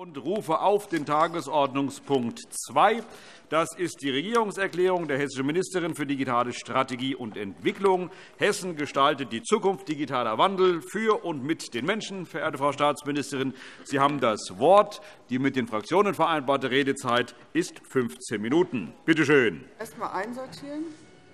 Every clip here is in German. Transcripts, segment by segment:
und rufe auf den Tagesordnungspunkt 2. Das ist die Regierungserklärung der hessischen Ministerin für digitale Strategie und Entwicklung. Hessen gestaltet die Zukunft, digitaler Wandel für und mit den Menschen. Verehrte Frau Staatsministerin, Sie haben das Wort. Die mit den Fraktionen vereinbarte Redezeit ist 15 Minuten. Bitte schön. Erst einmal einsortieren.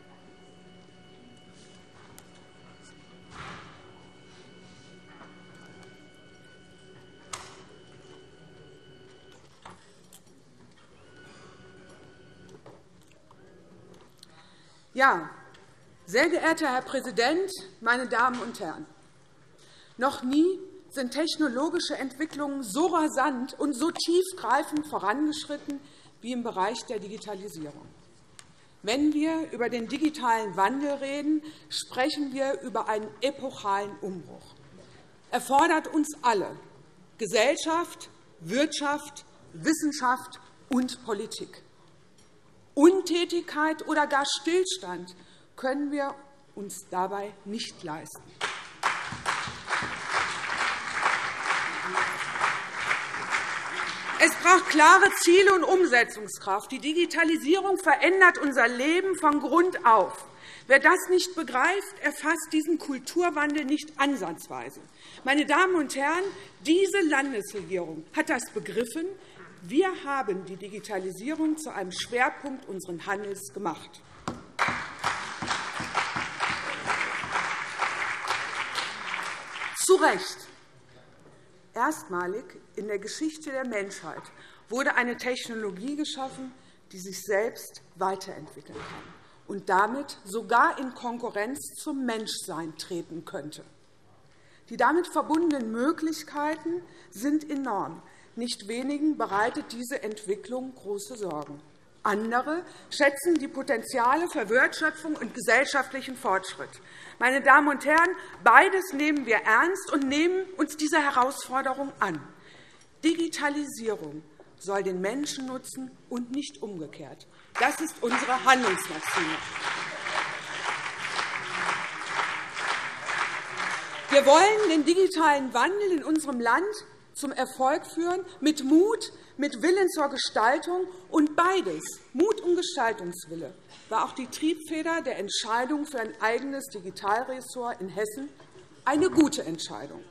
Ja, sehr geehrter Herr Präsident, meine Damen und Herren! Noch nie sind technologische Entwicklungen so rasant und so tiefgreifend vorangeschritten wie im Bereich der Digitalisierung. Wenn wir über den digitalen Wandel reden, sprechen wir über einen epochalen Umbruch. Er fordert uns alle, Gesellschaft, Wirtschaft, Wissenschaft und Politik. Untätigkeit oder gar Stillstand können wir uns dabei nicht leisten. Es braucht klare Ziele und Umsetzungskraft. Die Digitalisierung verändert unser Leben von Grund auf. Wer das nicht begreift, erfasst diesen Kulturwandel nicht ansatzweise. Meine Damen und Herren, diese Landesregierung hat das begriffen. Wir haben die Digitalisierung zu einem Schwerpunkt unseres Handelns gemacht. Zu Recht. Erstmalig in der Geschichte der Menschheit wurde eine Technologie geschaffen, die sich selbst weiterentwickeln kann und damit sogar in Konkurrenz zum Menschsein treten könnte. Die damit verbundenen Möglichkeiten sind enorm. Nicht wenigen bereitet diese Entwicklung große Sorgen. Andere schätzen die Potenziale für Wertschöpfung und gesellschaftlichen Fortschritt. Meine Damen und Herren, beides nehmen wir ernst und nehmen uns dieser Herausforderung an. Digitalisierung soll den Menschen nutzen und nicht umgekehrt. Das ist unsere Handlungsmaxime. Wir wollen den digitalen Wandel in unserem Land zum Erfolg führen, mit Mut, mit Willen zur Gestaltung. Und beides, Mut und Gestaltungswille, war auch die Triebfeder der Entscheidung für ein eigenes Digitalressort in Hessen, eine gute Entscheidung.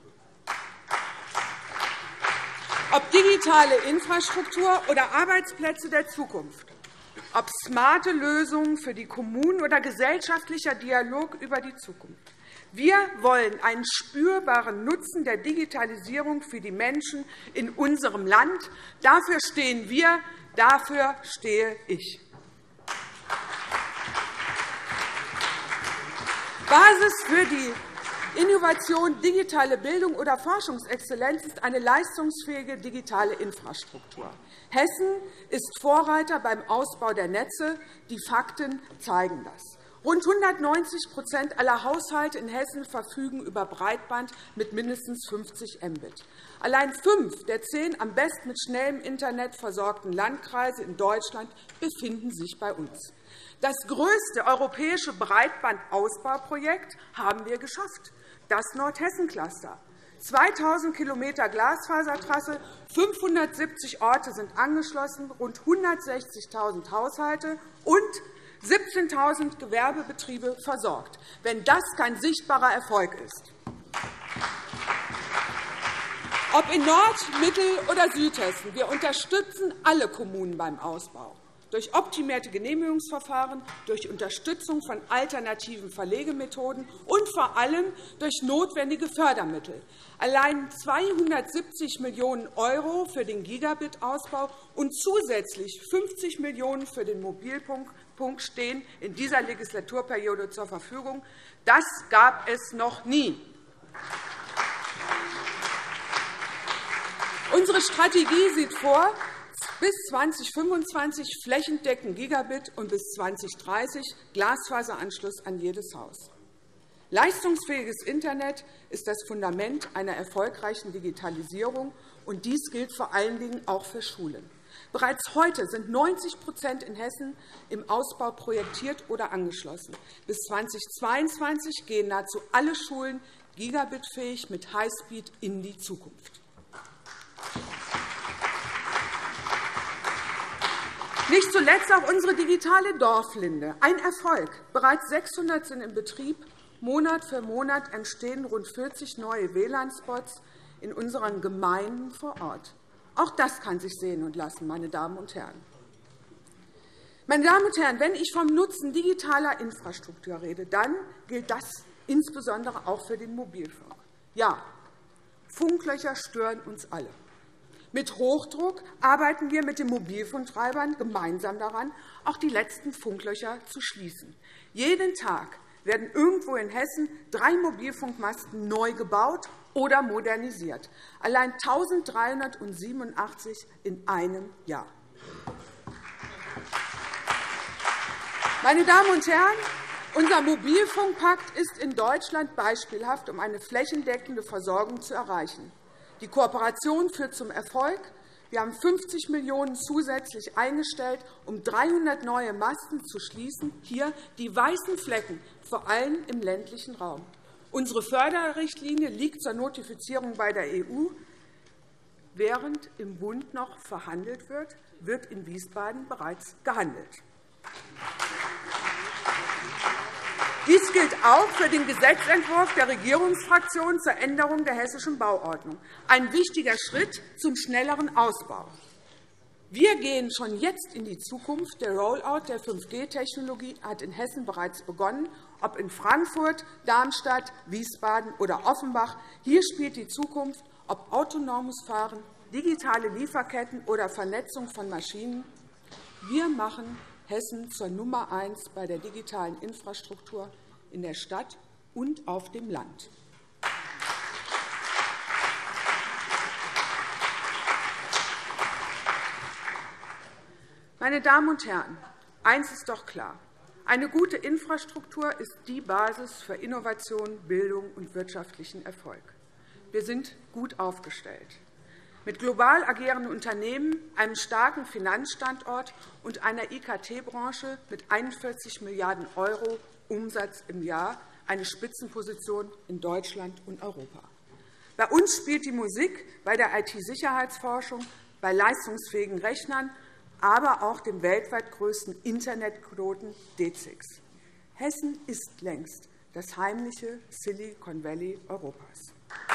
Ob digitale Infrastruktur oder Arbeitsplätze der Zukunft, ob smarte Lösungen für die Kommunen oder gesellschaftlicher Dialog über die Zukunft. Wir wollen einen spürbaren Nutzen der Digitalisierung für die Menschen in unserem Land. Dafür stehen wir, dafür stehe ich. Basis für die Innovation, digitale Bildung oder Forschungsexzellenz ist eine leistungsfähige digitale Infrastruktur. Hessen ist Vorreiter beim Ausbau der Netze. Die Fakten zeigen das. Rund 190% aller Haushalte in Hessen verfügen über Breitband mit mindestens 50 Mbit. Allein 5 der 10 am besten mit schnellem Internet versorgten Landkreise in Deutschland befinden sich bei uns. Das größte europäische Breitbandausbauprojekt haben wir geschafft, das Nordhessen-Cluster. 2.000 km Glasfasertrasse, 570 Orte sind angeschlossen, rund 160.000 Haushalte und 17.000 Gewerbebetriebe versorgt, wenn das kein sichtbarer Erfolg ist. Ob in Nord-, Mittel- oder Südhessen, wir unterstützen alle Kommunen beim Ausbau. Durch optimierte Genehmigungsverfahren, durch Unterstützung von alternativen Verlegemethoden und vor allem durch notwendige Fördermittel. Allein 270 Millionen € für den Gigabit-Ausbau und zusätzlich 50 Millionen € für den Mobilfunk stehen in dieser Legislaturperiode zur Verfügung. Das gab es noch nie. Unsere Strategie sieht vor, bis 2025 flächendeckend Gigabit und bis 2030 Glasfaseranschluss an jedes Haus. Leistungsfähiges Internet ist das Fundament einer erfolgreichen Digitalisierung, und dies gilt vor allen Dingen auch für Schulen. Bereits heute sind 90% in Hessen im Ausbau projektiert oder angeschlossen. Bis 2022 gehen nahezu alle Schulen gigabitfähig mit Highspeed in die Zukunft. Nicht zuletzt auch unsere digitale Dorflinde. Ein Erfolg. Bereits 600 sind in Betrieb. Monat für Monat entstehen rund 40 neue WLAN-Spots in unseren Gemeinden vor Ort. Auch das kann sich sehen und lassen, meine Damen und Herren. Meine Damen und Herren, wenn ich vom Nutzen digitaler Infrastruktur rede, dann gilt das insbesondere auch für den Mobilfunk. Ja, Funklöcher stören uns alle. Mit Hochdruck arbeiten wir mit den Mobilfunktreibern gemeinsam daran, auch die letzten Funklöcher zu schließen. Jeden Tag werden irgendwo in Hessen 3 Mobilfunkmasten neu gebaut oder modernisiert. Allein 1.387 in einem Jahr. Meine Damen und Herren, unser Mobilfunkpakt ist in Deutschland beispielhaft, um eine flächendeckende Versorgung zu erreichen. Die Kooperation führt zum Erfolg. Wir haben 50 Millionen € zusätzlich eingestellt, um 300 neue Masten zu schließen. Hier die weißen Flecken, vor allem im ländlichen Raum. Unsere Förderrichtlinie liegt zur Notifizierung bei der EU. Während im Bund noch verhandelt wird, wird in Wiesbaden bereits gehandelt. Dies gilt auch für den Gesetzentwurf der Regierungsfraktion zur Änderung der Hessischen Bauordnung, ein wichtiger Schritt zum schnelleren Ausbau. Wir gehen schon jetzt in die Zukunft. Der Rollout der 5G-Technologie hat in Hessen bereits begonnen, ob in Frankfurt, Darmstadt, Wiesbaden oder Offenbach. Hier spielt die Zukunft, ob autonomes Fahren, digitale Lieferketten oder Vernetzung von Maschinen. Wir machen Hessen zur Nummer 1 bei der digitalen Infrastruktur in der Stadt und auf dem Land. Meine Damen und Herren, eines ist doch klar. Eine gute Infrastruktur ist die Basis für Innovation, Bildung und wirtschaftlichen Erfolg. Wir sind gut aufgestellt. Mit global agierenden Unternehmen, einem starken Finanzstandort und einer IKT-Branche mit 41 Milliarden € Umsatz im Jahr eine Spitzenposition in Deutschland und Europa. Bei uns spielt die Musik bei der IT-Sicherheitsforschung, bei leistungsfähigen Rechnern, aber auch dem weltweit größten Internetknoten DZIX. Hessen ist längst das heimliche Silicon Valley Europas.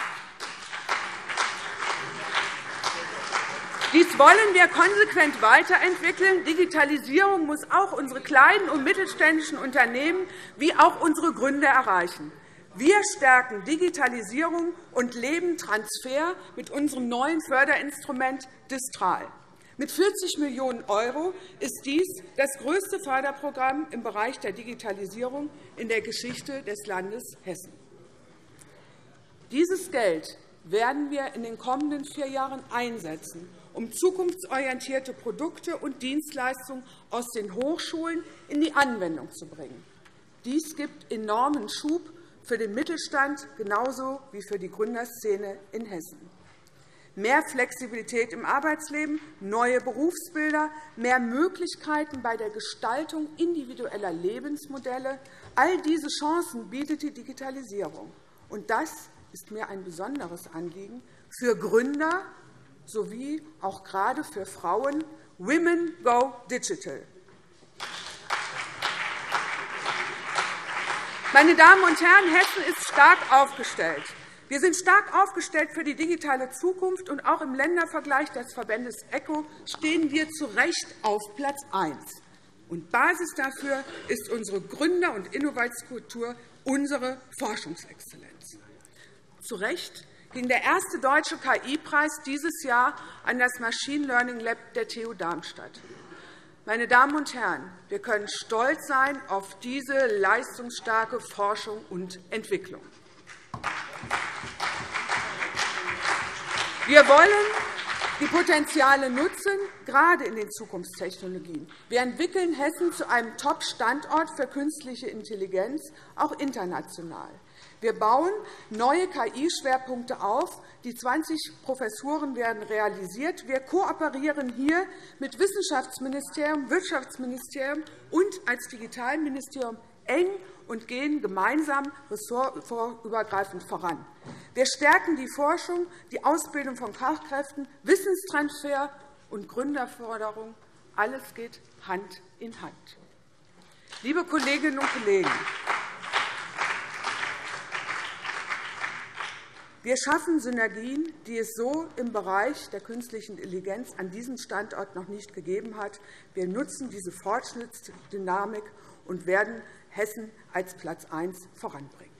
Dies wollen wir konsequent weiterentwickeln. Digitalisierung muss auch unsere kleinen und mittelständischen Unternehmen wie auch unsere Gründer erreichen. Wir stärken Digitalisierung und Lebentransfer mit unserem neuen Förderinstrument Distral. Mit 40 Millionen € ist dies das größte Förderprogramm im Bereich der Digitalisierung in der Geschichte des Landes Hessen. Dieses Geld werden wir in den kommenden 4 Jahren einsetzen, um zukunftsorientierte Produkte und Dienstleistungen aus den Hochschulen in die Anwendung zu bringen. Dies gibt enormen Schub für den Mittelstand genauso wie für die Gründerszene in Hessen. Mehr Flexibilität im Arbeitsleben, neue Berufsbilder, mehr Möglichkeiten bei der Gestaltung individueller Lebensmodelle – all diese Chancen bietet die Digitalisierung. Und das ist mir ein besonderes Anliegen für Gründer sowie auch gerade für Frauen. Women go digital. Meine Damen und Herren, Hessen ist stark aufgestellt. Wir sind stark aufgestellt für die digitale Zukunft, und auch im Ländervergleich des Verbandes ECO stehen wir zu Recht auf Platz 1. Und Basis dafür ist unsere Gründer- und Innovationskultur, unsere Forschungsexzellenz. Zu Recht ging der erste deutsche KI-Preis dieses Jahr an das Machine Learning Lab der TU Darmstadt. Meine Damen und Herren, wir können stolz sein auf diese leistungsstarke Forschung und Entwicklung. Wir wollen die Potenziale nutzen, gerade in den Zukunftstechnologien. Wir entwickeln Hessen zu einem Top-Standort für künstliche Intelligenz, auch international. Wir bauen neue KI-Schwerpunkte auf. Die 20 Professuren werden realisiert. Wir kooperieren hier mit Wissenschaftsministerium, Wirtschaftsministerium und als Digitalministerium eng und gehen gemeinsam ressortübergreifend voran. Wir stärken die Forschung, die Ausbildung von Fachkräften, Wissenstransfer und Gründerförderung Alles geht Hand in Hand. Liebe Kolleginnen und Kollegen, wir schaffen Synergien, die es so im Bereich der künstlichen Intelligenz an diesem Standort noch nicht gegeben hat. Wir nutzen diese Fortschrittsdynamik und werden Hessen als Platz 1 voranbringen.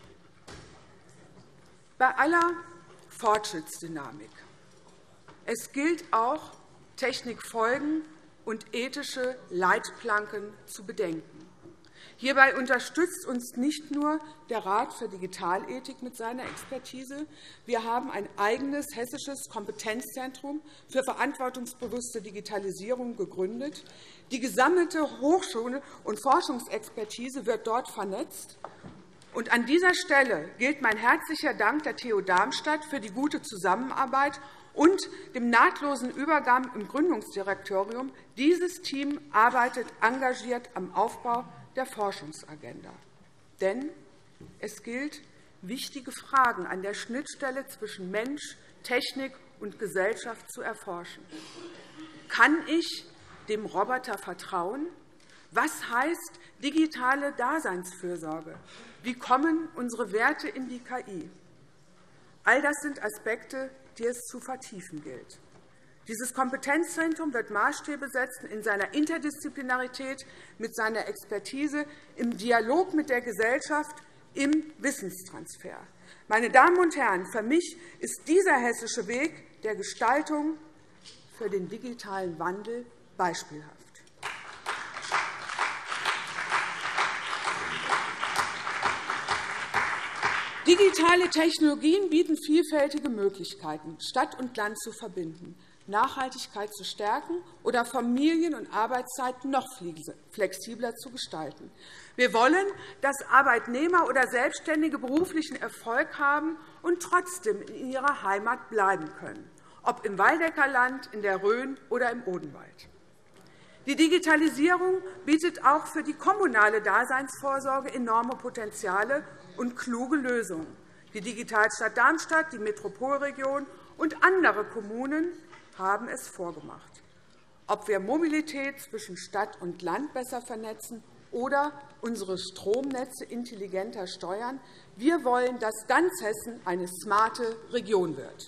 Bei aller Fortschrittsdynamik es gilt auch, Technikfolgen und ethische Leitplanken zu bedenken. Hierbei unterstützt uns nicht nur der Rat für Digitalethik mit seiner Expertise. Wir haben ein eigenes hessisches Kompetenzzentrum für verantwortungsbewusste Digitalisierung gegründet. Die gesammelte Hochschul- und Forschungsexpertise wird dort vernetzt. Und an dieser Stelle gilt mein herzlicher Dank der TU Darmstadt für die gute Zusammenarbeit und dem nahtlosen Übergang im Gründungsdirektorium. Dieses Team arbeitet engagiert am Aufbau der Forschungsagenda. Denn es gilt, wichtige Fragen an der Schnittstelle zwischen Mensch, Technik und Gesellschaft zu erforschen. Kann ich dem Roboter vertrauen? Was heißt digitale Daseinsfürsorge? Wie kommen unsere Werte in die KI? All das sind Aspekte, die es zu vertiefen gilt. Dieses Kompetenzzentrum wird Maßstäbe setzen in seiner Interdisziplinarität, mit seiner Expertise, im Dialog mit der Gesellschaft, im Wissenstransfer. Meine Damen und Herren, für mich ist dieser hessische Weg der Gestaltung für den digitalen Wandel beispielhaft. Digitale Technologien bieten vielfältige Möglichkeiten, Stadt und Land zu verbinden, Nachhaltigkeit zu stärken oder Familien- und Arbeitszeiten noch flexibler zu gestalten. Wir wollen, dass Arbeitnehmer oder Selbstständige beruflichen Erfolg haben und trotzdem in ihrer Heimat bleiben können, ob im Waldeckerland, in der Rhön oder im Odenwald. Die Digitalisierung bietet auch für die kommunale Daseinsvorsorge enorme Potenziale und kluge Lösungen. Die Digitalstadt Darmstadt, die Metropolregion und andere Kommunen haben es vorgemacht. Ob wir Mobilität zwischen Stadt und Land besser vernetzen oder unsere Stromnetze intelligenter steuern, wir wollen, dass ganz Hessen eine smarte Region wird.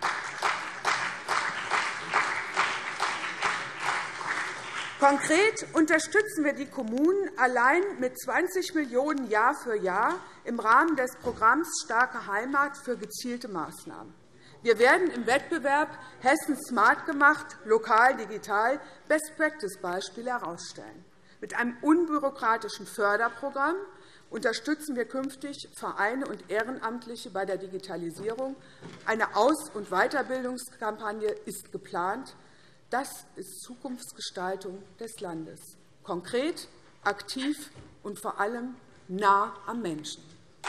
Konkret unterstützen wir die Kommunen allein mit 20 Millionen € Jahr für Jahr im Rahmen des Programms Starke Heimat für gezielte Maßnahmen. Wir werden im Wettbewerb Hessen smart gemacht, lokal digital Best-Practice-Beispiele herausstellen. Mit einem unbürokratischen Förderprogramm unterstützen wir künftig Vereine und Ehrenamtliche bei der Digitalisierung. Eine Aus- und Weiterbildungskampagne ist geplant. Das ist Zukunftsgestaltung des Landes. Konkret, aktiv und vor allem nah am Menschen.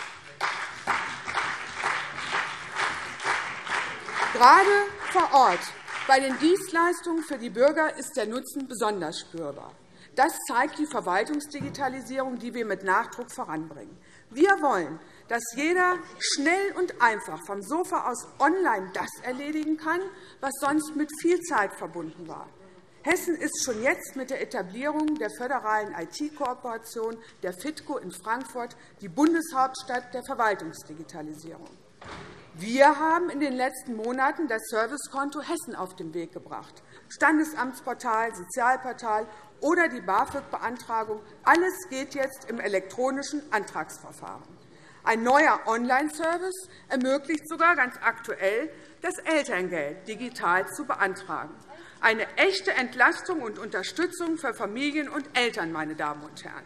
Gerade vor Ort bei den Dienstleistungen für die Bürger ist der Nutzen besonders spürbar. Das zeigt die Verwaltungsdigitalisierung, die wir mit Nachdruck voranbringen. Wir wollen, dass jeder schnell und einfach vom Sofa aus online das erledigen kann, was sonst mit viel Zeit verbunden war. Hessen ist schon jetzt mit der Etablierung der föderalen IT-Kooperation der FITCO in Frankfurt die Bundeshauptstadt der Verwaltungsdigitalisierung. Wir haben in den letzten Monaten das Servicekonto Hessen auf den Weg gebracht. Standesamtsportal, Sozialportal oder die BAföG-Beantragung, alles geht jetzt im elektronischen Antragsverfahren. Ein neuer Online-Service ermöglicht sogar ganz aktuell, das Elterngeld digital zu beantragen. Eine echte Entlastung und Unterstützung für Familien und Eltern, meine Damen und Herren.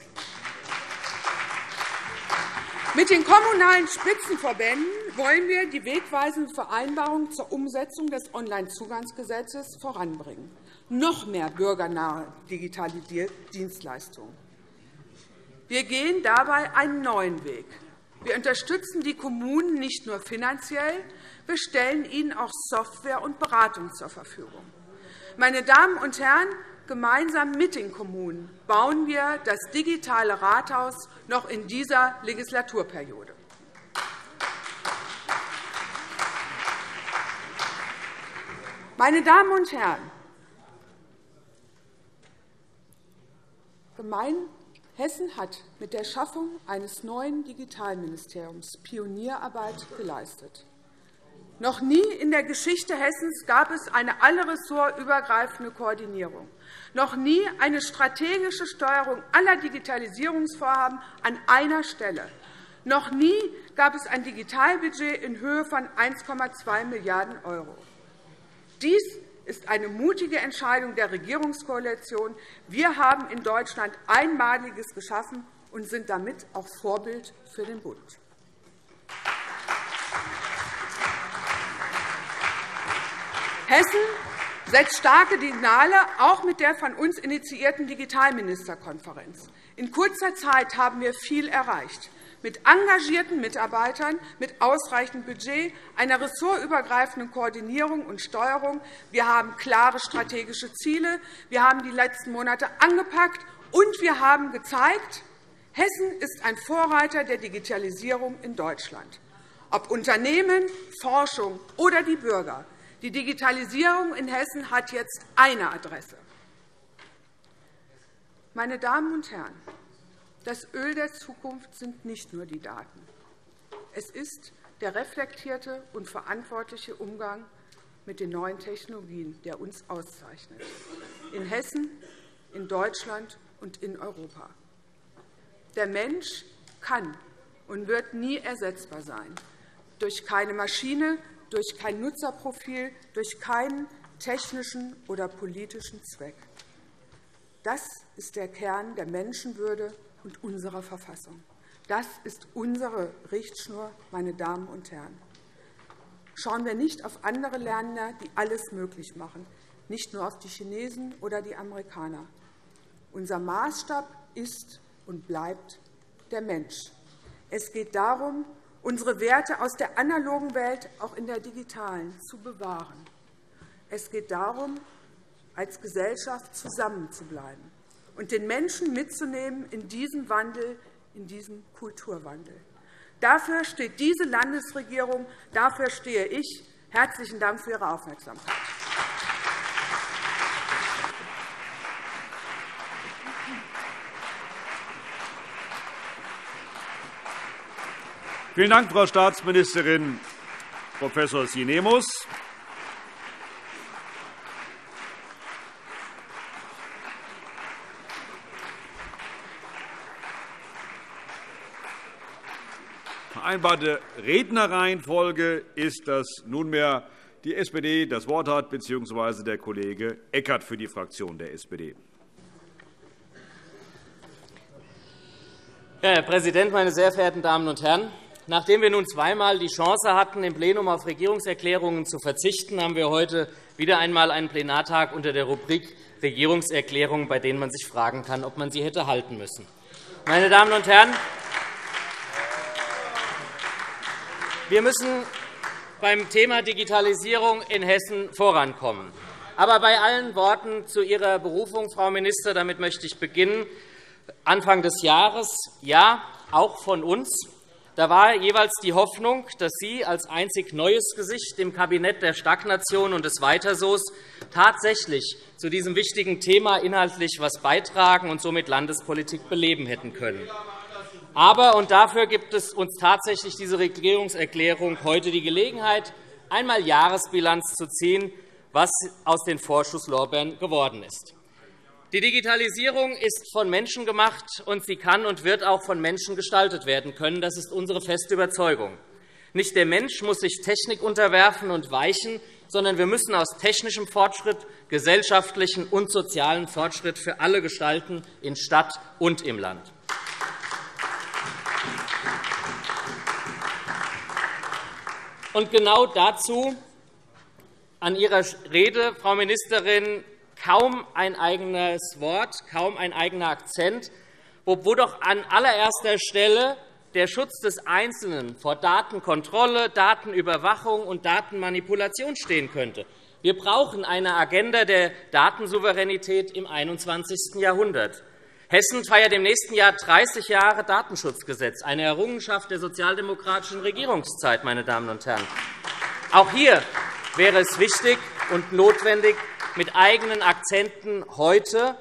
Mit den kommunalen Spitzenverbänden wollen wir die wegweisende Vereinbarung zur Umsetzung des Onlinezugangsgesetzes voranbringen. Noch mehr bürgernahe digitale Dienstleistungen. Wir gehen dabei einen neuen Weg. Wir unterstützen die Kommunen nicht nur finanziell, wir stellen ihnen auch Software und Beratung zur Verfügung. Meine Damen und Herren, gemeinsam mit den Kommunen bauen wir das digitale Rathaus noch in dieser Legislaturperiode. Meine Damen und Herren, Hessen hat mit der Schaffung eines neuen Digitalministeriums Pionierarbeit geleistet. Noch nie in der Geschichte Hessens gab es eine allressortübergreifende Koordinierung. Noch nie eine strategische Steuerung aller Digitalisierungsvorhaben an einer Stelle. Noch nie gab es ein Digitalbudget in Höhe von 1,2 Milliarden €. Dies ist eine mutige Entscheidung der Regierungskoalition. Wir haben in Deutschland Einmaliges geschaffen und sind damit auch Vorbild für den Bund. Hessen setzt starke Signale, auch mit der von uns initiierten Digitalministerkonferenz. In kurzer Zeit haben wir viel erreicht. Mit engagierten Mitarbeitern, mit ausreichend Budget, einer ressortübergreifenden Koordinierung und Steuerung. Wir haben klare strategische Ziele. Wir haben die letzten Monate angepackt, und wir haben gezeigt, Hessen ist ein Vorreiter der Digitalisierung in Deutschland. Ob Unternehmen, Forschung oder die Bürger. Die Digitalisierung in Hessen hat jetzt eine Adresse. Meine Damen und Herren, das Öl der Zukunft sind nicht nur die Daten. Es ist der reflektierte und verantwortliche Umgang mit den neuen Technologien, der uns auszeichnet, in Hessen, in Deutschland und in Europa. Der Mensch kann und wird nie ersetzbar sein, durch keine Maschine, durch kein Nutzerprofil, durch keinen technischen oder politischen Zweck. Das ist der Kern der Menschenwürde und unserer Verfassung. Das ist unsere Richtschnur, meine Damen und Herren. Schauen wir nicht auf andere Länder, die alles möglich machen, nicht nur auf die Chinesen oder die Amerikaner. Unser Maßstab ist und bleibt der Mensch. Es geht darum, unsere Werte aus der analogen Welt auch in der digitalen zu bewahren. Es geht darum, als Gesellschaft zusammenzubleiben und den Menschen mitzunehmen in diesem Wandel, in diesem Kulturwandel. Dafür steht diese Landesregierung, dafür stehe ich. Herzlichen Dank für Ihre Aufmerksamkeit. Vielen Dank, Frau Staatsministerin Prof. Sinemus. Vereinbarte Rednerreihenfolge ist, dass nunmehr die SPD das Wort hat, bzw. der Kollege Eckert für die Fraktion der SPD. Herr Präsident, meine sehr verehrten Damen und Herren! Nachdem wir nun zweimal die Chance hatten, im Plenum auf Regierungserklärungen zu verzichten, haben wir heute wieder einmal einen Plenartag unter der Rubrik Regierungserklärungen, bei denen man sich fragen kann, ob man sie hätte halten müssen. Meine Damen und Herren, wir müssen beim Thema Digitalisierung in Hessen vorankommen. Aber bei allen Worten zu Ihrer Berufung, Frau Minister, damit möchte ich beginnen, Anfang des Jahres, ja, auch von uns, da war jeweils die Hoffnung, dass Sie als einzig neues Gesicht im Kabinett der Stagnation und des Weitersos tatsächlich zu diesem wichtigen Thema inhaltlich etwas beitragen und somit Landespolitik beleben hätten können. Aber, und dafür gibt es uns tatsächlich diese Regierungserklärung heute die Gelegenheit, einmal Jahresbilanz zu ziehen, was aus den Vorschusslorbeeren geworden ist. Die Digitalisierung ist von Menschen gemacht, und sie kann und wird auch von Menschen gestaltet werden können. Das ist unsere feste Überzeugung. Nicht der Mensch muss sich Technik unterwerfen und weichen, sondern wir müssen aus technischem Fortschritt gesellschaftlichen und sozialen Fortschritt für alle gestalten, in Stadt und im Land. Und genau dazu an Ihrer Rede, Frau Ministerin, kaum ein eigenes Wort, kaum ein eigener Akzent, wo doch an allererster Stelle der Schutz des Einzelnen vor Datenkontrolle, Datenüberwachung und Datenmanipulation stehen könnte. Wir brauchen eine Agenda der Datensouveränität im 21. Jahrhundert. Hessen feiert im nächsten Jahr 30 Jahre Datenschutzgesetz, eine Errungenschaft der sozialdemokratischen Regierungszeit. Meine Damen und Herren. Auch hier wäre es wichtig und notwendig, mit eigenen Akzenten heute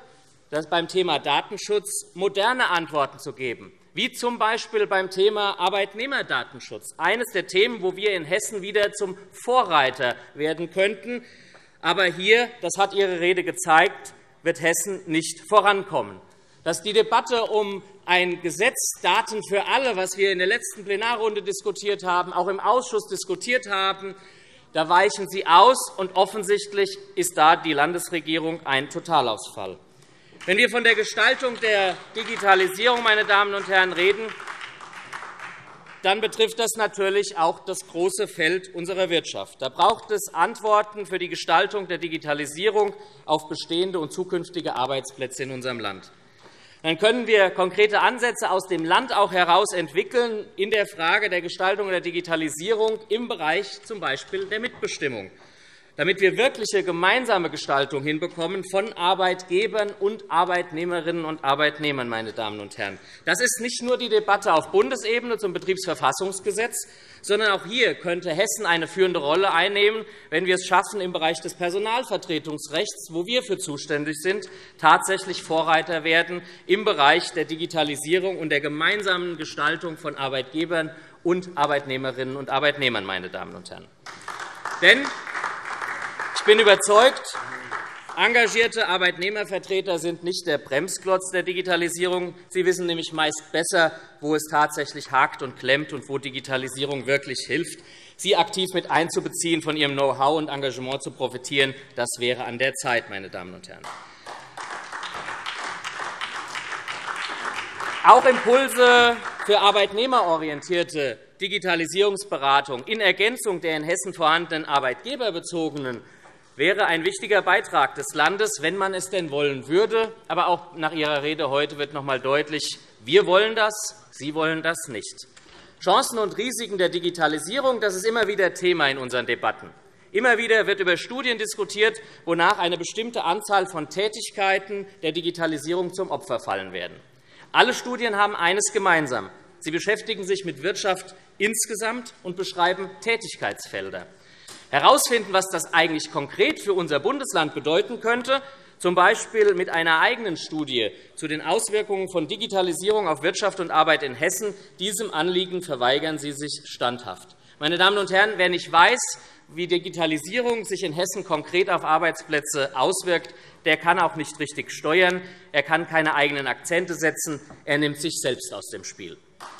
beim Thema Datenschutz moderne Antworten zu geben, wie z. B. beim Thema Arbeitnehmerdatenschutz, eines der Themen, wo wir in Hessen wieder zum Vorreiter werden könnten. Aber hier, das hat Ihre Rede gezeigt, wird Hessen nicht vorankommen. Dass die Debatte um ein Gesetz Daten für alle, was wir in der letzten Plenarrunde diskutiert haben, auch im Ausschuss diskutiert haben, da weichen Sie aus, und offensichtlich ist da die Landesregierung ein Totalausfall. Wenn wir von der Gestaltung der Digitalisierung, meine Damen und Herren, reden, dann betrifft das natürlich auch das große Feld unserer Wirtschaft. Da braucht es Antworten für die Gestaltung der Digitalisierung auf bestehende und zukünftige Arbeitsplätze in unserem Land. Dann können wir konkrete Ansätze aus dem Land auch heraus entwickeln in der Frage der Gestaltung der Digitalisierung im Bereich z. B. der Mitbestimmung, damit wir wirkliche gemeinsame Gestaltung hinbekommen von Arbeitgebern und Arbeitnehmerinnen und Arbeitnehmern. Meine Damen und Herren. Das ist nicht nur die Debatte auf Bundesebene zum Betriebsverfassungsgesetz, sondern auch hier könnte Hessen eine führende Rolle einnehmen, wenn wir es schaffen, im Bereich des Personalvertretungsrechts, wo wir für zuständig sind, tatsächlich Vorreiter werden im Bereich der Digitalisierung und der gemeinsamen Gestaltung von Arbeitgebern und Arbeitnehmerinnen und Arbeitnehmern. Meine Damen und Herren. Denn ich bin überzeugt, engagierte Arbeitnehmervertreter sind nicht der Bremsklotz der Digitalisierung. Sie wissen nämlich meist besser, wo es tatsächlich hakt und klemmt und wo Digitalisierung wirklich hilft. Sie aktiv mit einzubeziehen, von Ihrem Know-how und Engagement zu profitieren, das wäre an der Zeit, meine Damen und Herren. Auch Impulse für arbeitnehmerorientierte Digitalisierungsberatung in Ergänzung der in Hessen vorhandenen arbeitgeberbezogenen wäre ein wichtiger Beitrag des Landes, wenn man es denn wollen würde. Aber auch nach Ihrer Rede heute wird noch einmal deutlich, wir wollen das, Sie wollen das nicht. Chancen und Risiken der Digitalisierung, das ist immer wieder Thema in unseren Debatten. Immer wieder wird über Studien diskutiert, wonach eine bestimmte Anzahl von Tätigkeiten der Digitalisierung zum Opfer fallen werden. Alle Studien haben eines gemeinsam. Sie beschäftigen sich mit Wirtschaft insgesamt und beschreiben Tätigkeitsfelder. Herausfinden, was das eigentlich konkret für unser Bundesland bedeuten könnte, z. B. mit einer eigenen Studie zu den Auswirkungen von Digitalisierung auf Wirtschaft und Arbeit in Hessen, diesem Anliegen verweigern Sie sich standhaft. Meine Damen und Herren, wer nicht weiß, wie Digitalisierung sich in Hessen konkret auf Arbeitsplätze auswirkt, der kann auch nicht richtig steuern. Er kann keine eigenen Akzente setzen. Er nimmt sich selbst aus dem Spiel.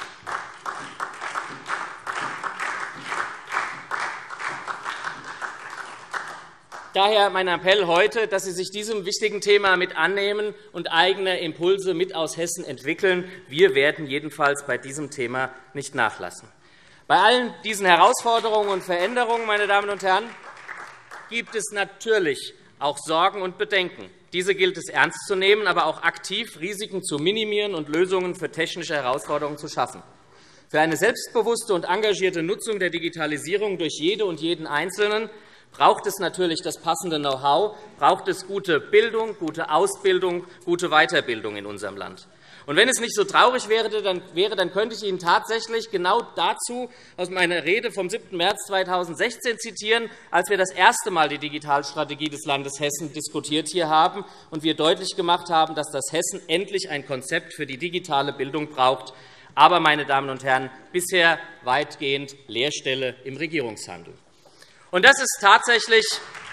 Daher mein Appell heute, dass Sie sich diesem wichtigen Thema mit annehmen und eigene Impulse mit aus Hessen entwickeln. Wir werden jedenfalls bei diesem Thema nicht nachlassen. Bei allen diesen Herausforderungen und Veränderungen, meine Damen und Herren, gibt es natürlich auch Sorgen und Bedenken. Diese gilt es ernst zu nehmen, aber auch aktiv Risiken zu minimieren und Lösungen für technische Herausforderungen zu schaffen. Für eine selbstbewusste und engagierte Nutzung der Digitalisierung durch jede und jeden Einzelnen braucht es natürlich das passende Know-how, braucht es gute Bildung, gute Ausbildung, gute Weiterbildung in unserem Land. Und wenn es nicht so traurig wäre, dann könnte ich Ihnen tatsächlich genau dazu aus meiner Rede vom 7. März 2016 zitieren, als wir das erste Mal die Digitalstrategie des Landes Hessen diskutiert hier haben und wir deutlich gemacht haben, dass das Hessen endlich ein Konzept für die digitale Bildung braucht. Aber, meine Damen und Herren, bisher weitgehend Leerstelle im Regierungshandel. Und das ist tatsächlich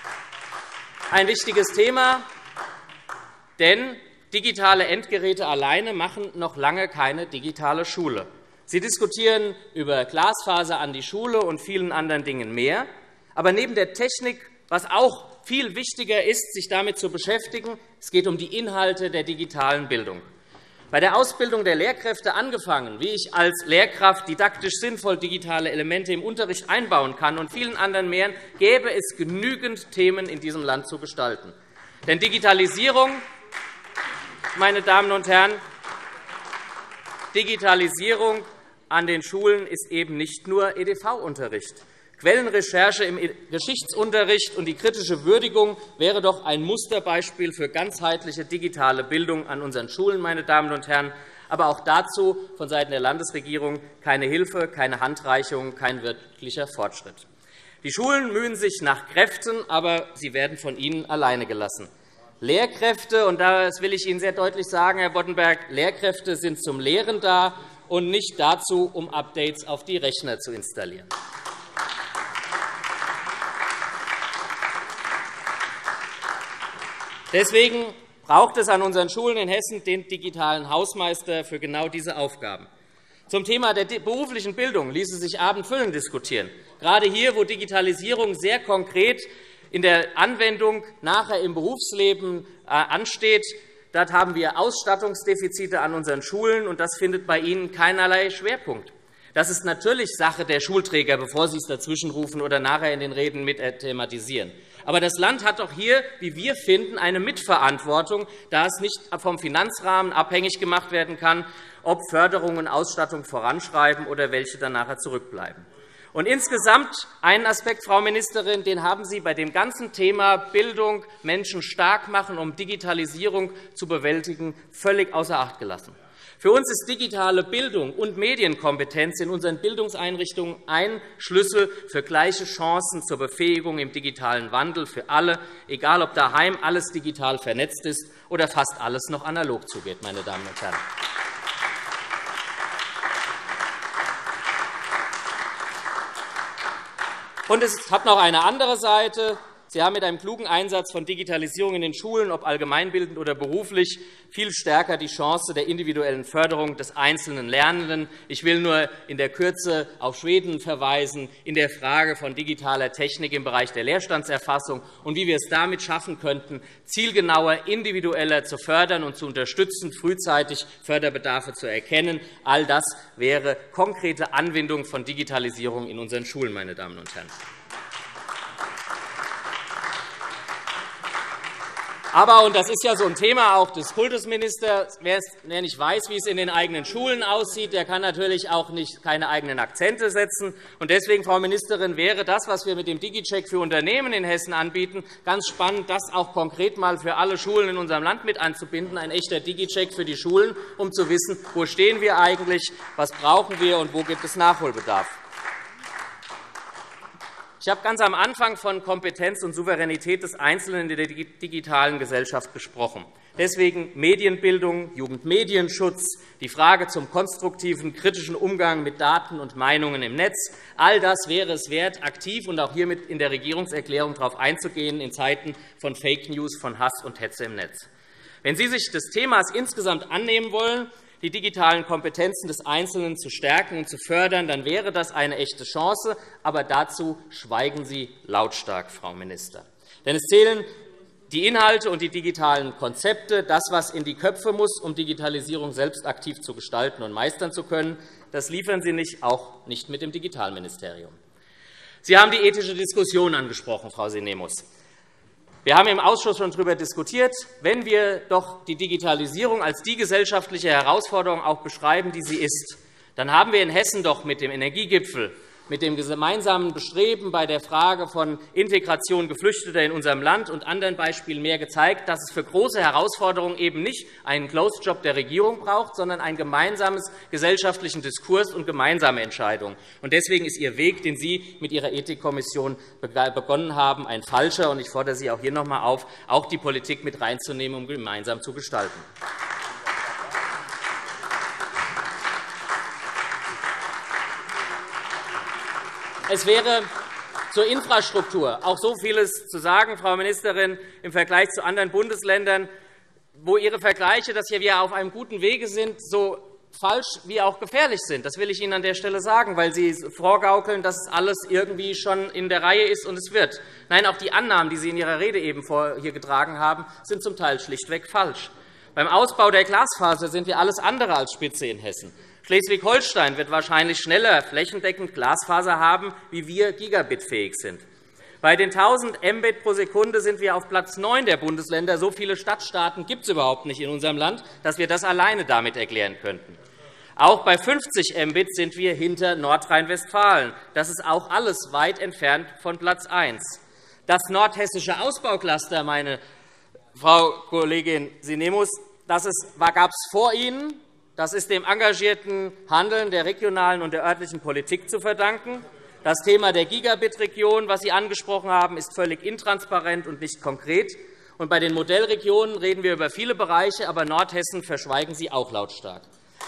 ein wichtiges Thema, denn digitale Endgeräte alleine machen noch lange keine digitale Schule. Sie diskutieren über Glasfaser an die Schule und vielen anderen Dingen mehr. Aber neben der Technik, was auch viel wichtiger ist, sich damit zu beschäftigen, es geht um die Inhalte der digitalen Bildung. Bei der Ausbildung der Lehrkräfte angefangen, wie ich als Lehrkraft didaktisch sinnvoll digitale Elemente im Unterricht einbauen kann und vielen anderen mehr, gäbe es genügend Themen in diesem Land zu gestalten. Denn Digitalisierung, meine Damen und Herren, Digitalisierung an den Schulen ist eben nicht nur EDV-Unterricht. Quellenrecherche im Geschichtsunterricht und die kritische Würdigung wäre doch ein Musterbeispiel für ganzheitliche digitale Bildung an unseren Schulen, meine Damen und Herren. Aber auch dazu vonseiten der Landesregierung keine Hilfe, keine Handreichung, kein wirklicher Fortschritt. Die Schulen mühen sich nach Kräften, aber sie werden von ihnen alleine gelassen. Lehrkräfte. Und das will ich Ihnen sehr deutlich sagen, Herr Boddenberg, Lehrkräfte sind zum Lehren da und nicht dazu, um Updates auf die Rechner zu installieren. Deswegen braucht es an unseren Schulen in Hessen den digitalen Hausmeister für genau diese Aufgaben. Zum Thema der beruflichen Bildung ließe sich abendfüllend diskutieren. Gerade hier, wo Digitalisierung sehr konkret in der Anwendung nachher im Berufsleben ansteht, dort haben wir Ausstattungsdefizite an unseren Schulen, und das findet bei Ihnen keinerlei Schwerpunkt. Das ist natürlich Sache der Schulträger, bevor Sie es dazwischenrufen oder nachher in den Reden mit thematisieren. Aber das Land hat doch hier, wie wir finden, eine Mitverantwortung, da es nicht vom Finanzrahmen abhängig gemacht werden kann, ob Förderung und Ausstattung voranschreiben oder welche dann nachher zurückbleiben. Und insgesamt einen Aspekt, Frau Ministerin, den haben Sie bei dem ganzen Thema Bildung, Menschen stark machen, um Digitalisierung zu bewältigen, völlig außer Acht gelassen. Für uns ist digitale Bildung und Medienkompetenz in unseren Bildungseinrichtungen ein Schlüssel für gleiche Chancen zur Befähigung im digitalen Wandel für alle, egal ob daheim alles digital vernetzt ist oder fast alles noch analog zugeht, meine Damen und Herren. Und es hat noch eine andere Seite. Sie haben mit einem klugen Einsatz von Digitalisierung in den Schulen, ob allgemeinbildend oder beruflich, viel stärker die Chance der individuellen Förderung des einzelnen Lernenden. Ich will nur in der Kürze auf Schweden verweisen, in der Frage von digitaler Technik im Bereich der Leerstandserfassung und wie wir es damit schaffen könnten, zielgenauer, individueller zu fördern und zu unterstützen, frühzeitig Förderbedarfe zu erkennen. All das wäre konkrete Anwendung von Digitalisierung in unseren Schulen, meine Damen und Herren. Aber, und das ist ja so ein Thema auch des Kultusministers, wer nicht weiß, wie es in den eigenen Schulen aussieht, der kann natürlich auch keine eigenen Akzente setzen. Und deswegen, Frau Ministerin, wäre das, was wir mit dem DigiCheck für Unternehmen in Hessen anbieten, ganz spannend, das auch konkret einmal für alle Schulen in unserem Land mit anzubinden, ein echter DigiCheck für die Schulen, um zu wissen, wo stehen wir eigentlich, was brauchen wir und wo gibt es Nachholbedarf. Ich habe ganz am Anfang von Kompetenz und Souveränität des Einzelnen in der digitalen Gesellschaft gesprochen. Deswegen Medienbildung, Jugendmedienschutz, die Frage zum konstruktiven, kritischen Umgang mit Daten und Meinungen im Netz. All das wäre es wert, aktiv und auch hiermit in der Regierungserklärung darauf einzugehen, in Zeiten von Fake News, von Hass und Hetze im Netz. Wenn Sie sich des Themas insgesamt annehmen wollen, die digitalen Kompetenzen des Einzelnen zu stärken und zu fördern, dann wäre das eine echte Chance. Aber dazu schweigen Sie lautstark, Frau Minister. Denn es zählen die Inhalte und die digitalen Konzepte, das, was in die Köpfe muss, um Digitalisierung selbst aktiv zu gestalten und meistern zu können. Das liefern Sie nicht, auch nicht mit dem Digitalministerium. Sie haben die ethische Diskussion angesprochen, Frau Sinemus. Wir haben im Ausschuss schon darüber diskutiert. Wenn wir doch die Digitalisierung als die gesellschaftliche Herausforderung auch beschreiben, die sie ist, dann haben wir in Hessen doch mit dem Energiegipfel, mit dem gemeinsamen Bestreben bei der Frage von Integration Geflüchteter in unserem Land und anderen Beispielen mehr gezeigt, dass es für große Herausforderungen eben nicht einen Closed Job der Regierung braucht, sondern einen gemeinsamen gesellschaftlichen Diskurs und gemeinsame Entscheidungen. Deswegen ist Ihr Weg, den Sie mit Ihrer Ethikkommission begonnen haben, ein falscher. Ich fordere Sie auch hier noch einmal auf, auch die Politik mit reinzunehmen, um gemeinsam zu gestalten. Es wäre zur Infrastruktur auch so vieles zu sagen, Frau Ministerin, im Vergleich zu anderen Bundesländern, wo Ihre Vergleiche, dass wir auf einem guten Wege sind, so falsch wie auch gefährlich sind. Das will ich Ihnen an der Stelle sagen, weil Sie vorgaukeln, dass alles irgendwie schon in der Reihe ist und es wird. Nein, auch die Annahmen, die Sie in Ihrer Rede eben hier getragen haben, sind zum Teil schlichtweg falsch. Beim Ausbau der Glasfaser sind wir alles andere als Spitze in Hessen. Schleswig-Holstein wird wahrscheinlich schneller flächendeckend Glasfaser haben, wie wir gigabitfähig sind. Bei den 1.000 Mbit pro Sekunde sind wir auf Platz 9 der Bundesländer. So viele Stadtstaaten gibt es überhaupt nicht in unserem Land, dass wir das alleine damit erklären könnten. Auch bei 50 Mbit sind wir hinter Nordrhein-Westfalen. Das ist auch alles weit entfernt von Platz 1. Das nordhessische Ausbaucluster, meine Frau Kollegin Sinemus, gab es vor Ihnen. Das ist dem engagierten Handeln der regionalen und der örtlichen Politik zu verdanken. Das Thema der Gigabit-Region, was Sie angesprochen haben, ist völlig intransparent und nicht konkret. Und bei den Modellregionen reden wir über viele Bereiche, aber Nordhessen verschweigen Sie auch lautstark.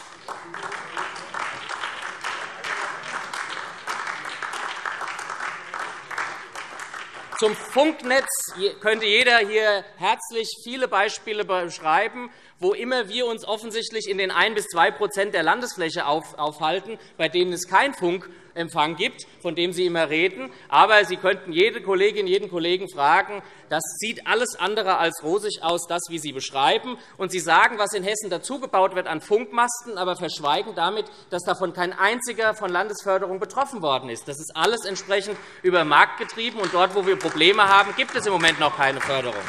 Zum Funknetz könnte jeder hier herzlich viele Beispiele beschreiben, wo immer wir uns offensichtlich in den 1 bis 2 % der Landesfläche aufhalten, bei denen es keinen Funkempfang gibt, von dem Sie immer reden. Aber Sie könnten jede Kollegin, jeden Kollegen fragen, das sieht alles andere als rosig aus, das, wie Sie beschreiben. Und Sie sagen, was in Hessen dazugebaut wird an Funkmasten, aber verschweigen damit, dass davon kein einziger von Landesförderung betroffen worden ist. Das ist alles entsprechend über Markt getrieben. Und dort, wo wir Probleme haben, gibt es im Moment noch keine Förderung.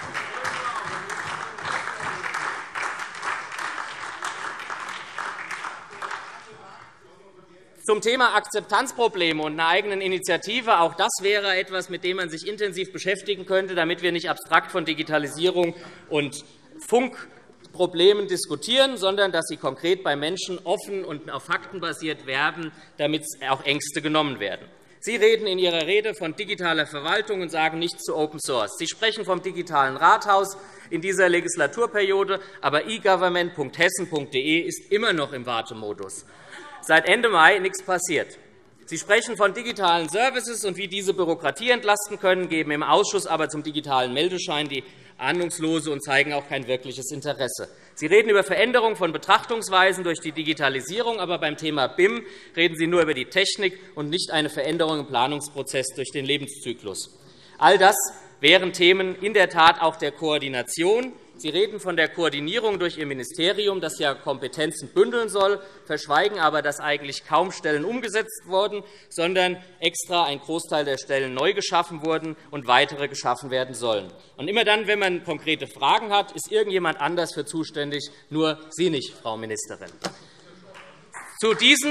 Zum Thema Akzeptanzprobleme und einer eigenen Initiative. Auch das wäre etwas, mit dem man sich intensiv beschäftigen könnte, damit wir nicht abstrakt von Digitalisierung und Funkproblemen diskutieren, sondern dass Sie konkret bei Menschen offen und auf Fakten basiert werben, damit auch Ängste genommen werden. Sie reden in Ihrer Rede von digitaler Verwaltung und sagen nichts zu Open Source. Sie sprechen vom digitalen Rathaus in dieser Legislaturperiode, aber eGovernment.hessen.de ist immer noch im Wartemodus. Seit Ende Mai nichts passiert. Sie sprechen von digitalen Services und wie diese Bürokratie entlasten können, geben im Ausschuss aber zum digitalen Meldeschein die ahnungslose und zeigen auch kein wirkliches Interesse. Sie reden über Veränderung von Betrachtungsweisen durch die Digitalisierung, aber beim Thema BIM reden Sie nur über die Technik und nicht eine Veränderung im Planungsprozess durch den Lebenszyklus. All das wären Themen in der Tat auch der Koordination. Sie reden von der Koordinierung durch Ihr Ministerium, das ja Kompetenzen bündeln soll, verschweigen aber, dass eigentlich kaum Stellen umgesetzt wurden, sondern extra ein Großteil der Stellen neu geschaffen wurden und weitere geschaffen werden sollen. Und immer dann, wenn man konkrete Fragen hat, ist irgendjemand anders für zuständig, nur Sie nicht, Frau Ministerin. Zu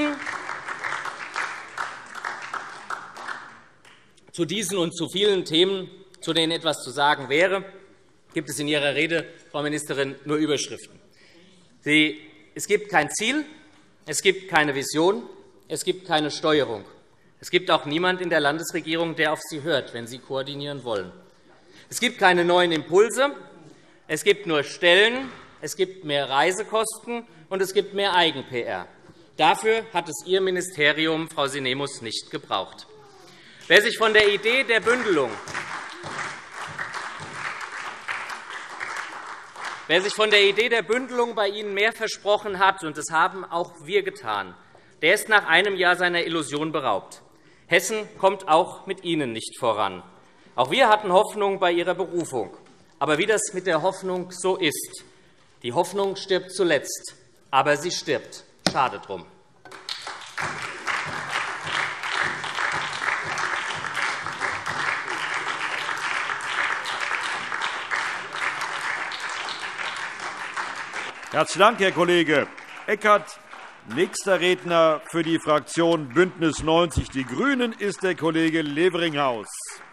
diesen und zu vielen Themen, zu denen etwas zu sagen wäre, gibt es in Ihrer Rede, Frau Ministerin, nur Überschriften. Es gibt kein Ziel, es gibt keine Vision, es gibt keine Steuerung. Es gibt auch niemanden in der Landesregierung, der auf Sie hört, wenn Sie koordinieren wollen. Es gibt keine neuen Impulse, es gibt nur Stellen, es gibt mehr Reisekosten und es gibt mehr Eigen-PR. Dafür hat es Ihr Ministerium, Frau Sinemus, nicht gebraucht. Wer sich von der Idee der Bündelung bei Ihnen mehr versprochen hat, und das haben auch wir getan, der ist nach einem Jahr seiner Illusion beraubt. Hessen kommt auch mit Ihnen nicht voran. Auch wir hatten Hoffnung bei Ihrer Berufung. Aber wie das mit der Hoffnung so ist, die Hoffnung stirbt zuletzt, aber sie stirbt. Schade drum. Herzlichen Dank, Herr Kollege Eckert. Nächster Redner für die Fraktion BÜNDNIS 90 die GRÜNEN ist der Kollege Leveringhaus.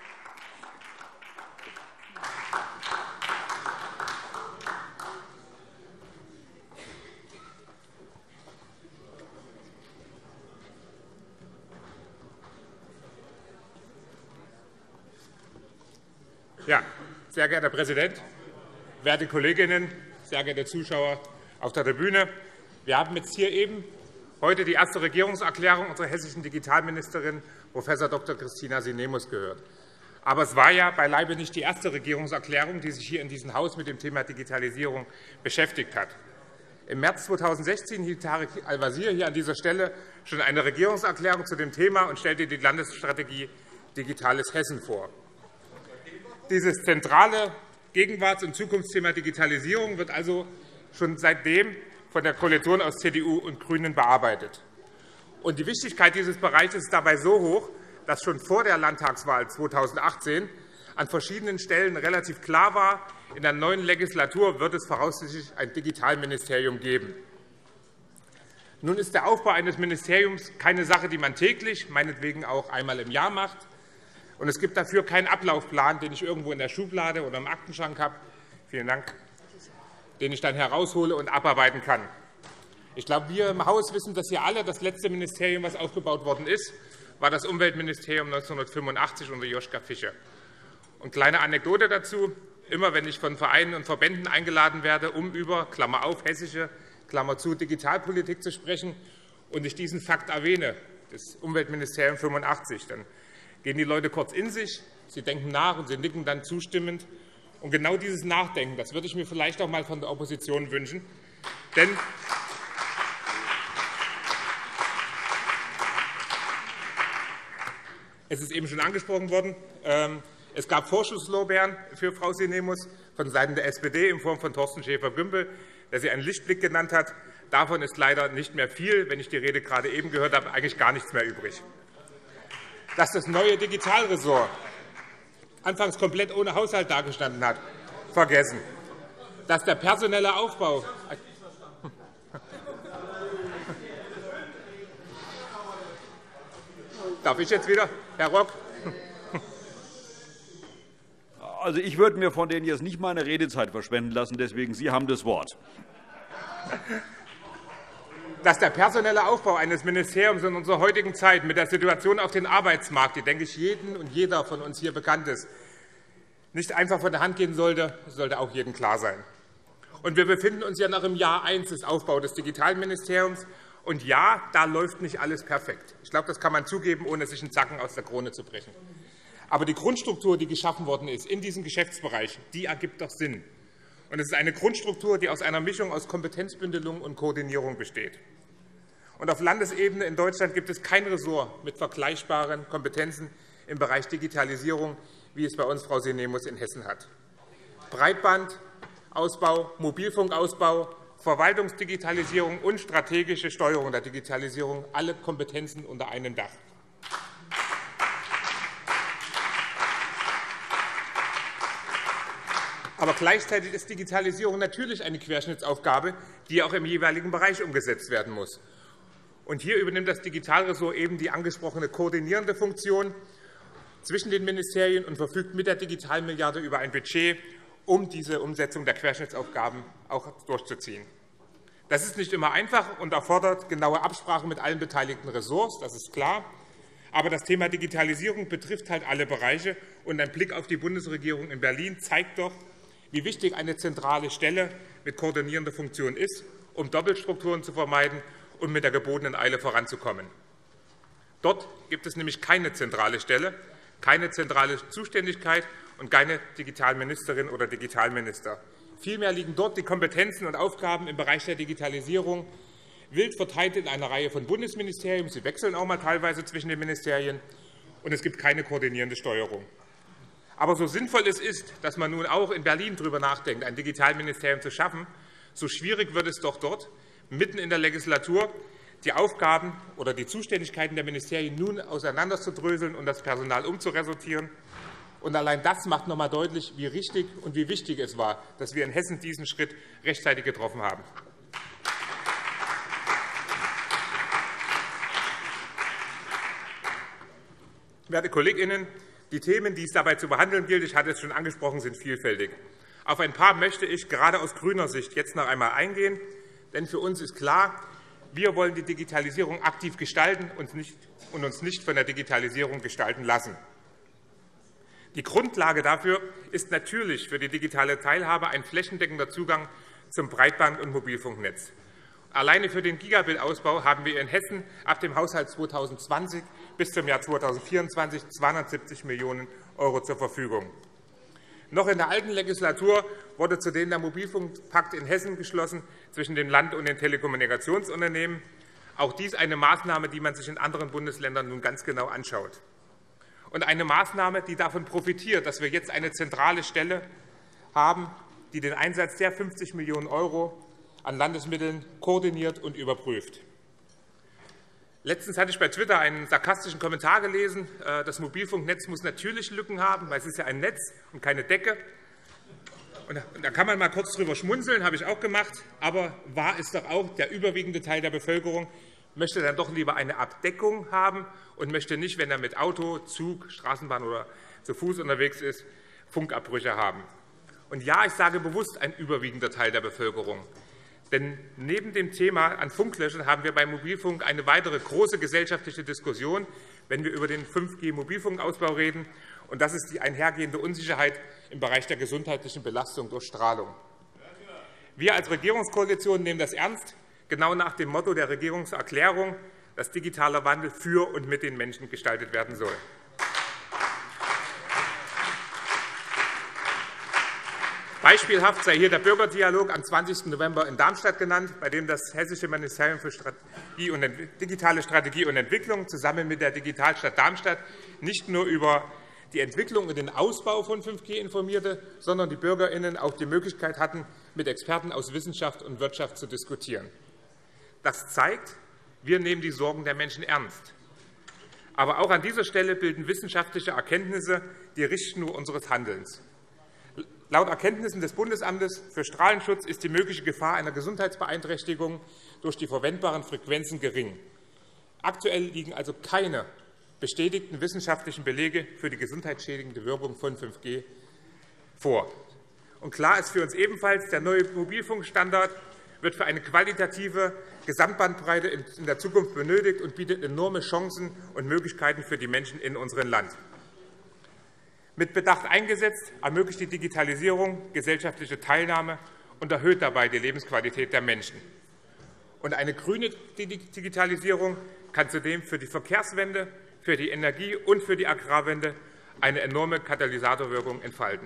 Ja, sehr geehrter Herr Präsident, werte Kolleginnen, sehr geehrte Zuschauer auf der Tribüne! Wir haben jetzt hier eben heute die erste Regierungserklärung unserer hessischen Digitalministerin Prof. Dr. Christina Sinemus gehört. Aber es war ja beileibe nicht die erste Regierungserklärung, die sich hier in diesem Haus mit dem Thema Digitalisierung beschäftigt hat. Im März 2016 hielt Tarek Al-Wazir hier an dieser Stelle schon eine Regierungserklärung zu dem Thema und stellte die Landesstrategie Digitales Hessen vor. Dieses zentrale Gegenwarts- und Zukunftsthema Digitalisierung wird also schon seitdem von der Koalition aus CDU und GRÜNEN bearbeitet. Und die Wichtigkeit dieses Bereiches ist dabei so hoch, dass schon vor der Landtagswahl 2018 an verschiedenen Stellen relativ klar war, in der neuen Legislatur wird es voraussichtlich ein Digitalministerium geben. Nun ist der Aufbau eines Ministeriums keine Sache, die man täglich, meinetwegen auch einmal im Jahr macht. Und es gibt dafür keinen Ablaufplan, den ich irgendwo in der Schublade oder im Aktenschrank habe, vielen Dank, den ich dann heraushole und abarbeiten kann. Ich glaube, wir im Haus wissen das hier alle. Das letzte Ministerium, das aufgebaut worden ist, war das Umweltministerium 1985 unter Joschka Fischer. Und kleine Anekdote dazu. immer wenn ich von Vereinen und Verbänden eingeladen werde, um über Klammer auf, hessische Klammer zu, Digitalpolitik zu sprechen, und ich diesen Fakt erwähne, das Umweltministerium 85, dann gehen die Leute kurz in sich, sie denken nach und sie nicken dann zustimmend. Und genau dieses Nachdenken, das würde ich mir vielleicht auch einmal von der Opposition wünschen. Denn es ist eben schon angesprochen worden, es gab Vorschusslorbeeren für Frau Sinemus vonseiten der SPD in Form von Thorsten Schäfer-Gümbel, der sie einen Lichtblick genannt hat. Davon ist leider nicht mehr viel, wenn ich die Rede gerade eben gehört habe, eigentlich gar nichts mehr übrig. Dass das neue Digitalressort anfangs komplett ohne Haushalt dagestanden hat, vergessen. Dass der personelle Aufbau Darf ich jetzt wieder, Herr Rock? Also, ich würde mir von denen jetzt nicht meine Redezeit verschwenden lassen. Deswegen, Sie haben das Wort. Dass der personelle Aufbau eines Ministeriums in unserer heutigen Zeit mit der Situation auf dem Arbeitsmarkt, die, denke ich, jedem und jeder von uns hier bekannt ist, nicht einfach von der Hand gehen sollte auch jedem klar sein. Und wir befinden uns ja noch im Jahr 1 des Aufbaus des Digitalministeriums. Und ja, da läuft nicht alles perfekt. Ich glaube, das kann man zugeben, ohne sich einen Zacken aus der Krone zu brechen. Aber die Grundstruktur, die geschaffen worden ist in diesem Geschäftsbereich, die ergibt doch Sinn. Und es ist eine Grundstruktur, die aus einer Mischung aus Kompetenzbündelung und Koordinierung besteht. Und auf Landesebene in Deutschland gibt es kein Ressort mit vergleichbaren Kompetenzen im Bereich Digitalisierung, wie es bei uns Frau Sinemus in Hessen hat. Breitbandausbau, Mobilfunkausbau, Verwaltungsdigitalisierung und strategische Steuerung der Digitalisierung, alle Kompetenzen unter einem Dach. Aber gleichzeitig ist Digitalisierung natürlich eine Querschnittsaufgabe, die auch im jeweiligen Bereich umgesetzt werden muss. Und hier übernimmt das Digitalressort eben die angesprochene koordinierende Funktion zwischen den Ministerien und verfügt mit der Digitalmilliarde über ein Budget, um diese Umsetzung der Querschnittsaufgaben auch durchzuziehen. Das ist nicht immer einfach und erfordert genaue Absprache mit allen beteiligten Ressorts, das ist klar. Aber das Thema Digitalisierung betrifft halt alle Bereiche, und ein Blick auf die Bundesregierung in Berlin zeigt doch, wie wichtig eine zentrale Stelle mit koordinierender Funktion ist, um Doppelstrukturen zu vermeiden und mit der gebotenen Eile voranzukommen. Dort gibt es nämlich keine zentrale Stelle, keine zentrale Zuständigkeit und keine Digitalministerin oder Digitalminister. Vielmehr liegen dort die Kompetenzen und Aufgaben im Bereich der Digitalisierung wild verteilt in einer Reihe von Bundesministerien. Sie wechseln auch einmal teilweise zwischen den Ministerien, und es gibt keine koordinierende Steuerung. Aber so sinnvoll es ist, dass man nun auch in Berlin darüber nachdenkt, ein Digitalministerium zu schaffen, so schwierig wird es doch dort, mitten in der Legislatur die Aufgaben oder die Zuständigkeiten der Ministerien nun auseinanderzudröseln und das Personal umzuressortieren. Und allein das macht noch einmal deutlich, wie richtig und wie wichtig es war, dass wir in Hessen diesen Schritt rechtzeitig getroffen haben. Werte KollegInnen, die Themen, die es dabei zu behandeln gilt, ich hatte es schon angesprochen, sind vielfältig. Auf ein paar möchte ich gerade aus grüner Sicht jetzt noch einmal eingehen. Denn für uns ist klar, wir wollen die Digitalisierung aktiv gestalten und uns nicht von der Digitalisierung gestalten lassen. Die Grundlage dafür ist natürlich für die digitale Teilhabe ein flächendeckender Zugang zum Breitband- und Mobilfunknetz. Alleine für den Gigabit-Ausbau haben wir in Hessen ab dem Haushalt 2020 bis zum Jahr 2024 270 Millionen € zur Verfügung. Noch in der alten Legislatur wurde zudem der Mobilfunkpakt in Hessen geschlossen zwischen dem Land und den Telekommunikationsunternehmen. Auch dies eine Maßnahme, die man sich in anderen Bundesländern nun ganz genau anschaut. Und eine Maßnahme, die davon profitiert, dass wir jetzt eine zentrale Stelle haben, die den Einsatz der 50 Millionen € an Landesmitteln koordiniert und überprüft. Letztens hatte ich bei Twitter einen sarkastischen Kommentar gelesen. Das Mobilfunknetz muss natürlich Lücken haben, weil es ist ja ein Netz und keine Decke. Und da kann man mal kurz drüber schmunzeln, habe ich auch gemacht. Aber wahr ist doch auch, der überwiegende Teil der Bevölkerung möchte dann doch lieber eine Abdeckung haben und möchte nicht, wenn er mit Auto, Zug, Straßenbahn oder zu Fuß unterwegs ist, Funkabbrüche haben. Und ja, ich sage bewusst ein überwiegender Teil der Bevölkerung. Denn neben dem Thema an Funklöchern haben wir beim Mobilfunk eine weitere große gesellschaftliche Diskussion wenn wir über den 5G-Mobilfunkausbau reden. Und das ist die einhergehende Unsicherheit im Bereich der gesundheitlichen Belastung durch Strahlung. Wir als Regierungskoalition nehmen das ernst, genau nach dem Motto der Regierungserklärung, dass digitaler Wandel für und mit den Menschen gestaltet werden soll. Beispielhaft sei hier der Bürgerdialog am 20. November in Darmstadt genannt, bei dem das Hessische Ministerium für digitale Strategie und Entwicklung zusammen mit der Digitalstadt Darmstadt nicht nur über die Entwicklung und den Ausbau von 5G informierte, sondern die BürgerInnen auch die Möglichkeit hatten, mit Experten aus Wissenschaft und Wirtschaft zu diskutieren. Das zeigt, wir nehmen die Sorgen der Menschen ernst. Aber auch an dieser Stelle bilden wissenschaftliche Erkenntnisse die Richtschnur unseres Handelns. Laut Erkenntnissen des Bundesamtes für Strahlenschutz ist die mögliche Gefahr einer Gesundheitsbeeinträchtigung durch die verwendbaren Frequenzen gering. Aktuell liegen also keine bestätigten wissenschaftlichen Belege für die gesundheitsschädigende Wirkung von 5G vor. Und klar ist für uns ebenfalls, der neue Mobilfunkstandard wird für eine qualitative Gesamtbandbreite in der Zukunft benötigt und bietet enorme Chancen und Möglichkeiten für die Menschen in unserem Land. Mit Bedacht eingesetzt ermöglicht die Digitalisierung gesellschaftliche Teilnahme und erhöht dabei die Lebensqualität der Menschen. Und eine grüne Digitalisierung kann zudem für die Verkehrswende, für die Energie- und für die Agrarwende eine enorme Katalysatorwirkung entfalten.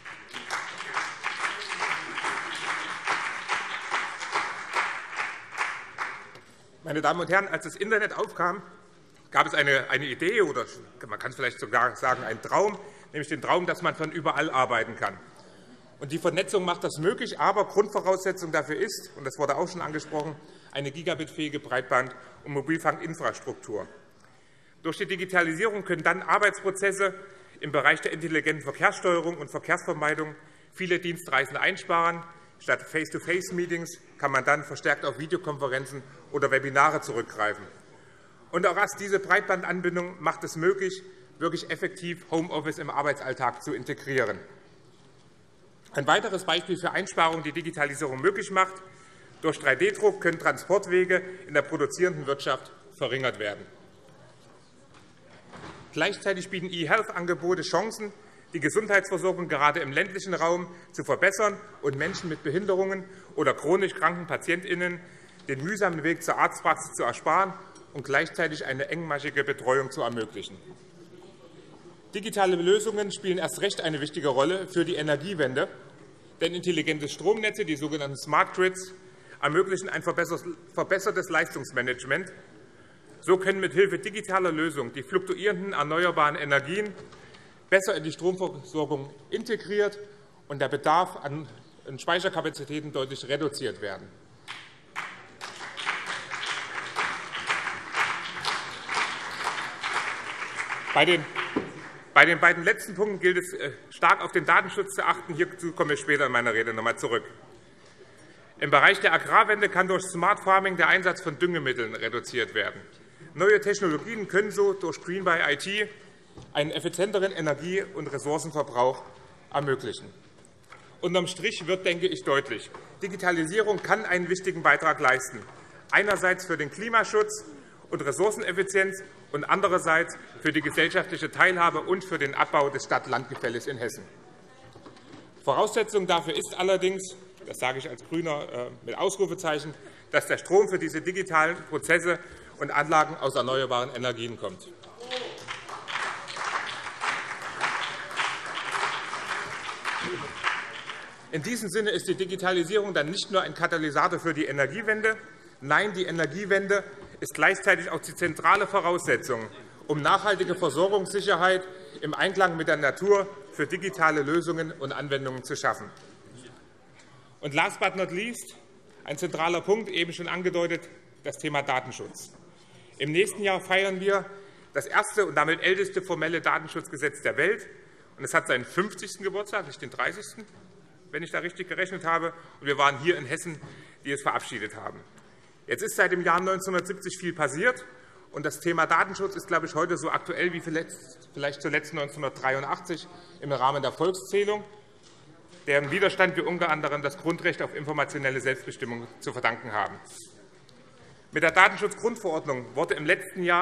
Meine Damen und Herren, als das Internet aufkam, gab es eine Idee, oder man kann es vielleicht sogar sagen, einen Traum, nämlich den Traum, dass man von überall arbeiten kann. Und die Vernetzung macht das möglich, aber Grundvoraussetzung dafür ist, und das wurde auch schon angesprochen, eine gigabitfähige Breitband- und Mobilfunkinfrastruktur. Durch die Digitalisierung können dann Arbeitsprozesse im Bereich der intelligenten Verkehrssteuerung und Verkehrsvermeidung viele Dienstreisen einsparen. Statt Face-to-Face-Meetings kann man dann verstärkt auf Videokonferenzen oder Webinare zurückgreifen. Und auch erst diese Breitbandanbindung macht es möglich, wirklich effektiv Homeoffice im Arbeitsalltag zu integrieren. Ein weiteres Beispiel für Einsparungen, die Digitalisierung möglich macht: Durch 3D-Druck können Transportwege in der produzierenden Wirtschaft verringert werden. Gleichzeitig bieten E-Health-Angebote Chancen, die Gesundheitsversorgung gerade im ländlichen Raum zu verbessern und Menschen mit Behinderungen oder chronisch kranken PatientInnen den mühsamen Weg zur Arztpraxis zu ersparen und gleichzeitig eine engmaschige Betreuung zu ermöglichen. Digitale Lösungen spielen erst recht eine wichtige Rolle für die Energiewende, denn intelligente Stromnetze, die sogenannten Smart Grids, ermöglichen ein verbessertes Leistungsmanagement. So können mithilfe digitaler Lösungen die fluktuierenden erneuerbaren Energien besser in die Stromversorgung integriert und der Bedarf an Speicherkapazitäten deutlich reduziert werden. Bei den beiden letzten Punkten gilt es, stark auf den Datenschutz zu achten. Hierzu komme ich später in meiner Rede noch einmal zurück. Im Bereich der Agrarwende kann durch Smart Farming der Einsatz von Düngemitteln reduziert werden. Neue Technologien können so durch Green by IT einen effizienteren Energie- und Ressourcenverbrauch ermöglichen. Unterm Strich wird, denke ich, deutlich: Digitalisierung kann einen wichtigen Beitrag leisten, einerseits für den Klimaschutz und Ressourceneffizienz und andererseits für die gesellschaftliche Teilhabe und für den Abbau des Stadt-Land-Gefälles in Hessen. Voraussetzung dafür ist allerdings, das sage ich als Grüner mit Ausrufezeichen, dass der Strom für diese digitalen Prozesse und Anlagen aus erneuerbaren Energien kommt. In diesem Sinne ist die Digitalisierung dann nicht nur ein Katalysator für die Energiewende. Nein, die Energiewende ist gleichzeitig auch die zentrale Voraussetzung, um nachhaltige Versorgungssicherheit im Einklang mit der Natur für digitale Lösungen und Anwendungen zu schaffen. Und last but not least, ein zentraler Punkt, eben schon angedeutet, das Thema Datenschutz. Im nächsten Jahr feiern wir das erste und damit älteste formelle Datenschutzgesetz der Welt. Und es hat seinen 50. Geburtstag, nicht den 30., wenn ich da richtig gerechnet habe. Und wir waren hier in Hessen, die es verabschiedet haben. Jetzt ist seit dem Jahr 1970 viel passiert. Und das Thema Datenschutz ist, glaube ich, heute so aktuell wie vielleicht zuletzt 1983 im Rahmen der Volkszählung, deren Widerstand wir unter anderem das Grundrecht auf informationelle Selbstbestimmung zu verdanken haben. Mit der Datenschutzgrundverordnung wurde im letzten Jahr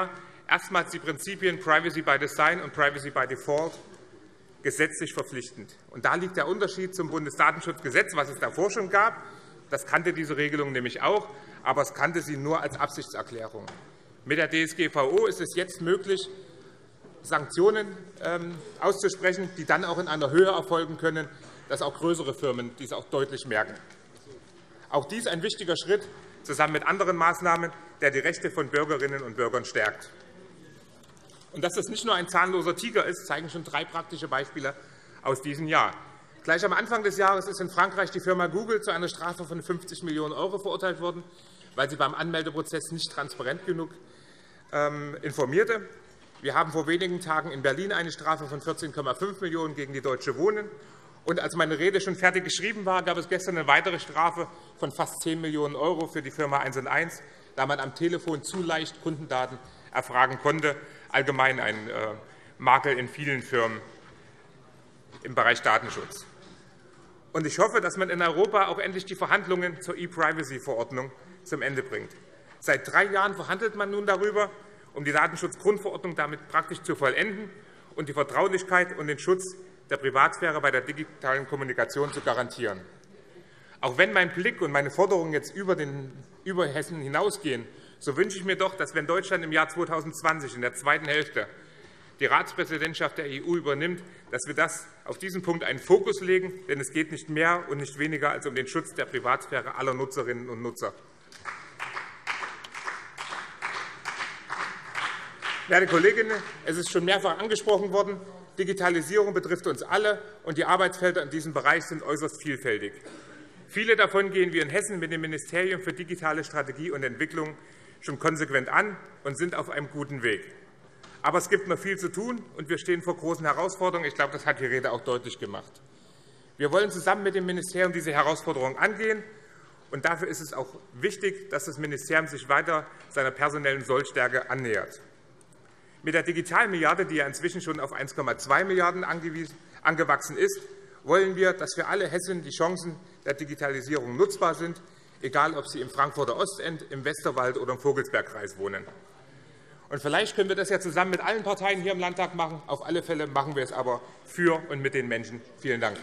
erstmals die Prinzipien Privacy by Design und Privacy by Default gesetzlich verpflichtend. Und da liegt der Unterschied zum Bundesdatenschutzgesetz, was es davor schon gab. Das kannte diese Regelung nämlich auch, aber es kannte sie nur als Absichtserklärung. Mit der DSGVO ist es jetzt möglich, Sanktionen auszusprechen, die dann auch in einer Höhe erfolgen können, dass auch größere Firmen dies auch deutlich merken. Auch dies ein wichtiger Schritt zusammen mit anderen Maßnahmen, der die Rechte von Bürgerinnen und Bürgern stärkt. Und dass das nicht nur ein zahnloser Tiger ist, zeigen schon 3 praktische Beispiele aus diesem Jahr. Gleich am Anfang des Jahres ist in Frankreich die Firma Google zu einer Strafe von 50 Millionen € verurteilt worden, weil sie beim Anmeldeprozess nicht transparent genug informierte. Wir haben vor wenigen Tagen in Berlin eine Strafe von 14,5 Millionen € gegen die Deutsche Wohnen. Und als meine Rede schon fertig geschrieben war, gab es gestern eine weitere Strafe von fast 10 Millionen € für die Firma 1&1, da man am Telefon zu leicht Kundendaten erfragen konnte. Allgemein ein Makel in vielen Firmen im Bereich Datenschutz. Und ich hoffe, dass man in Europa auch endlich die Verhandlungen zur E-Privacy-Verordnung zum Ende bringt. Seit 3 Jahren verhandelt man nun darüber, um die Datenschutzgrundverordnung damit praktisch zu vollenden und die Vertraulichkeit und den Schutz der Privatsphäre bei der digitalen Kommunikation zu garantieren. Auch wenn mein Blick und meine Forderungen jetzt über Hessen hinausgehen, so wünsche ich mir doch, dass, wenn Deutschland im Jahr 2020 in der zweiten Hälfte die Ratspräsidentschaft der EU übernimmt, dass wir das auf diesen Punkt einen Fokus legen, denn es geht nicht mehr und nicht weniger als um den Schutz der Privatsphäre aller Nutzerinnen und Nutzer. Werte Kolleginnen, es ist schon mehrfach angesprochen worden, Digitalisierung betrifft uns alle, und die Arbeitsfelder in diesem Bereich sind äußerst vielfältig. Viele davon gehen wir in Hessen mit dem Ministerium für digitale Strategie und Entwicklung schon konsequent an und sind auf einem guten Weg. Aber es gibt noch viel zu tun, und wir stehen vor großen Herausforderungen. Ich glaube, das hat die Rede auch deutlich gemacht. Wir wollen zusammen mit dem Ministerium diese Herausforderungen angehen. Und dafür ist es auch wichtig, dass das Ministerium sich weiter seiner personellen Sollstärke annähert. Mit der Digitalmilliarde, die ja inzwischen schon auf 1,2 Milliarden € angewachsen ist, wollen wir, dass für alle Hessen die Chancen der Digitalisierung nutzbar sind, egal ob sie im Frankfurter Ostend, im Westerwald oder im Vogelsbergkreis wohnen. Und vielleicht können wir das ja zusammen mit allen Parteien hier im Landtag machen. Auf alle Fälle machen wir es aber für und mit den Menschen. Vielen Dank.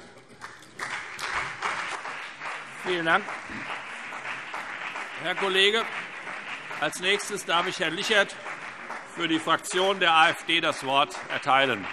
Vielen Dank, Herr Kollege. Als Nächstes darf ich Herrn Lichert für die Fraktion der AfD das Wort erteilen.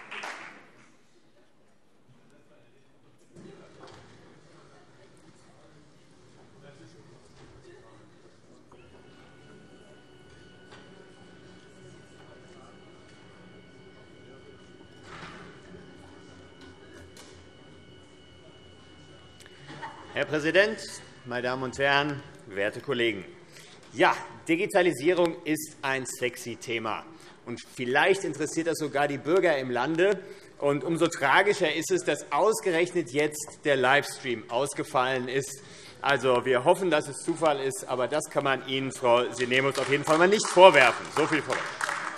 Herr Präsident, meine Damen und Herren, werte Kollegen! Ja, Digitalisierung ist ein sexy Thema. Und vielleicht interessiert das sogar die Bürger im Lande. Und umso tragischer ist es, dass ausgerechnet jetzt der Livestream ausgefallen ist. Also, wir hoffen, dass es Zufall ist, aber das kann man Ihnen, Frau Sinemus, auf jeden Fall mal nicht vorwerfen. So viel vorweg.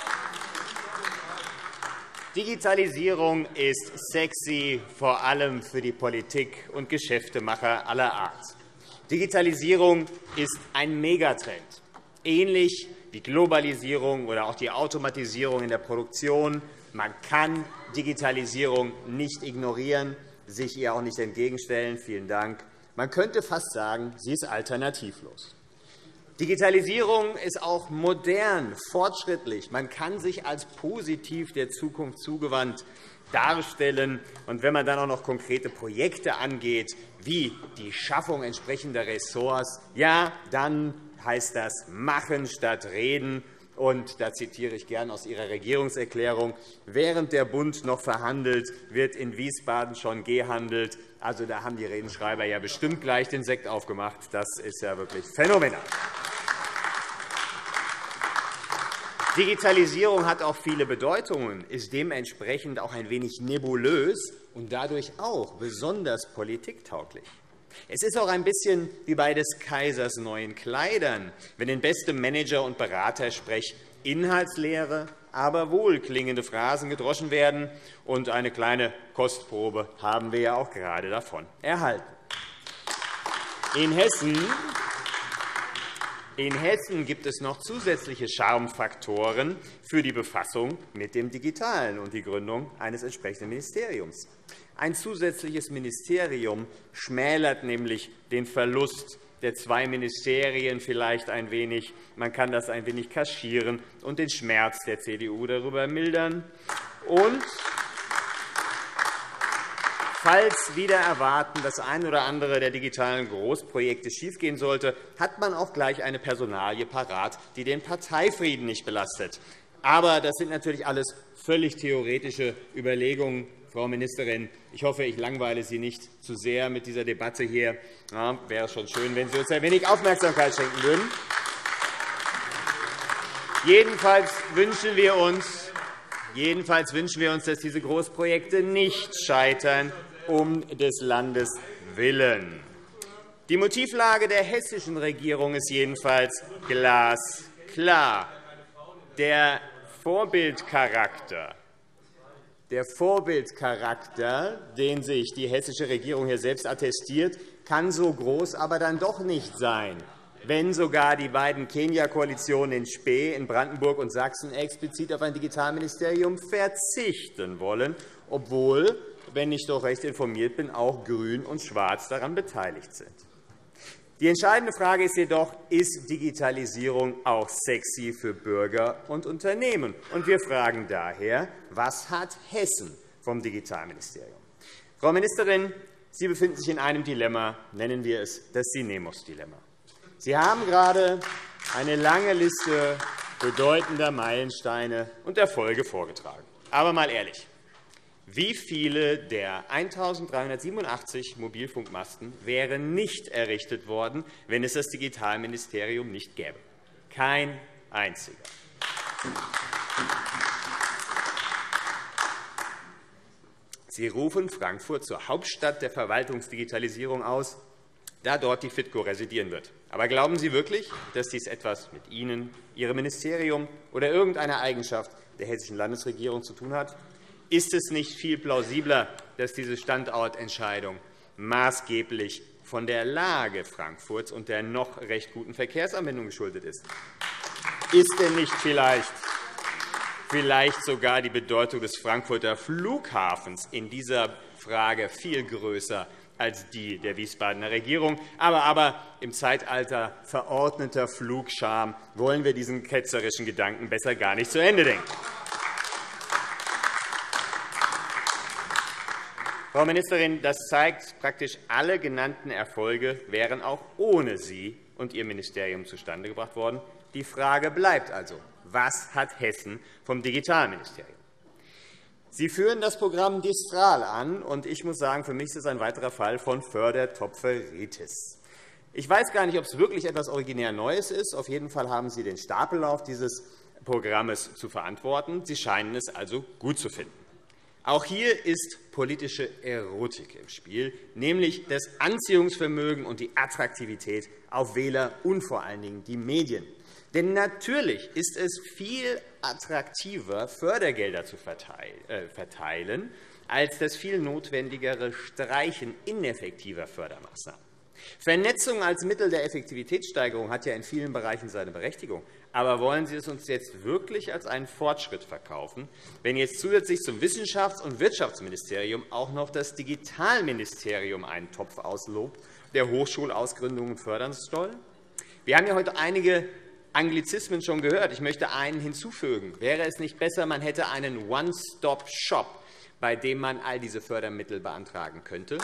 Digitalisierung ist sexy, vor allem für die Politik und Geschäftemacher aller Art. Digitalisierung ist ein Megatrend, ähnlich wie Globalisierung oder auch die Automatisierung in der Produktion. Man kann Digitalisierung nicht ignorieren, sich ihr auch nicht entgegenstellen. Vielen Dank. Man könnte fast sagen, sie ist alternativlos. Digitalisierung ist auch modern, fortschrittlich. Man kann sich als positiv der Zukunft zugewandt darstellen. Und wenn man dann auch noch konkrete Projekte angeht, wie die Schaffung entsprechender Ressorts, ja, dann heißt das machen statt reden. Und da zitiere ich gern aus Ihrer Regierungserklärung: Während der Bund noch verhandelt, wird in Wiesbaden schon gehandelt. Also, da haben die Redenschreiber ja bestimmt gleich den Sekt aufgemacht. Das ist ja wirklich phänomenal. Digitalisierung hat auch viele Bedeutungen, ist dementsprechend auch ein wenig nebulös und dadurch auch besonders politiktauglich. Es ist auch ein bisschen wie bei des Kaisers neuen Kleidern, wenn in bestem Manager- und Beratersprech inhaltsleere, aber wohlklingende Phrasen gedroschen werden. Und eine kleine Kostprobe haben wir ja auch gerade davon erhalten. In Hessen In Hessen gibt es noch zusätzliche Charmefaktoren für die Befassung mit dem Digitalen und die Gründung eines entsprechenden Ministeriums. Ein zusätzliches Ministerium schmälert nämlich den Verlust der 2 Ministerien vielleicht ein wenig. Man kann das ein wenig kaschieren und den Schmerz der CDU darüber mildern. Und falls wider Erwarten das ein oder andere der digitalen Großprojekte schiefgehen sollte, hat man auch gleich eine Personalie parat, die den Parteifrieden nicht belastet. Aber das sind natürlich alles völlig theoretische Überlegungen, Frau Ministerin. Ich hoffe, ich langweile Sie nicht zu sehr mit dieser Debatte hier. Ja, wäre schon schön, wenn Sie uns ein wenig Aufmerksamkeit schenken würden. Jedenfalls wünschen wir uns, dass diese Großprojekte nicht scheitern, um des Landes willen. Die Motivlage der hessischen Regierung ist jedenfalls glasklar. Der Vorbildcharakter, den sich die hessische Regierung hier selbst attestiert, kann so groß aber dann doch nicht sein, wenn sogar die beiden Kenia-Koalitionen in Späh, in Brandenburg und Sachsen explizit auf ein Digitalministerium verzichten wollen, obwohl, wenn ich doch recht informiert bin, auch Grün und Schwarz daran beteiligt sind. Die entscheidende Frage ist jedoch, ist Digitalisierung auch sexy für Bürger und Unternehmen? Und wir fragen daher, was hat Hessen vom Digitalministerium? Frau Ministerin, Sie befinden sich in einem Dilemma, nennen wir es das Sinemus-Dilemma. Sie haben gerade eine lange Liste bedeutender Meilensteine und Erfolge vorgetragen. Aber mal ehrlich, wie viele der 1.387 Mobilfunkmasten wären nicht errichtet worden, wenn es das Digitalministerium nicht gäbe? Kein einziger. Sie rufen Frankfurt zur Hauptstadt der Verwaltungsdigitalisierung aus, da dort die FITCO residieren wird. Aber glauben Sie wirklich, dass dies etwas mit Ihnen, Ihrem Ministerium oder irgendeiner Eigenschaft der hessischen Landesregierung zu tun hat? Ist es nicht viel plausibler, dass diese Standortentscheidung maßgeblich von der Lage Frankfurts und der noch recht guten Verkehrsanbindung geschuldet ist? Ist denn nicht vielleicht sogar die Bedeutung des Frankfurter Flughafens in dieser Frage viel größer als die der Wiesbadener Regierung? Aber im Zeitalter verordneter Flugscham wollen wir diesen ketzerischen Gedanken besser gar nicht zu Ende denken. Frau Ministerin, das zeigt, praktisch alle genannten Erfolge wären auch ohne Sie und Ihr Ministerium zustande gebracht worden. Die Frage bleibt also, was hat Hessen vom Digitalministerium? Sie führen das Programm Distral an, und ich muss sagen, für mich ist es ein weiterer Fall von Fördertopferitis. Ich weiß gar nicht, ob es wirklich etwas originär Neues ist. Auf jeden Fall haben Sie den Stapellauf dieses Programms zu verantworten. Sie scheinen es also gut zu finden. Auch hier ist politische Erotik im Spiel, nämlich das Anziehungsvermögen und die Attraktivität auf Wähler und vor allen Dingen die Medien. Denn natürlich ist es viel attraktiver, Fördergelder zu verteilen, als das viel notwendigere Streichen ineffektiver Fördermaßnahmen. Vernetzung als Mittel der Effektivitätssteigerung hat ja in vielen Bereichen seine Berechtigung. Aber wollen Sie es uns jetzt wirklich als einen Fortschritt verkaufen, wenn jetzt zusätzlich zum Wissenschafts- und Wirtschaftsministerium auch noch das Digitalministerium einen Topf auslobt, der Hochschulausgründungen fördern soll? Wir haben ja heute einige Anglizismen schon gehört. Ich möchte einen hinzufügen. Wäre es nicht besser, man hätte einen One-Stop-Shop, bei dem man all diese Fördermittel beantragen könnte?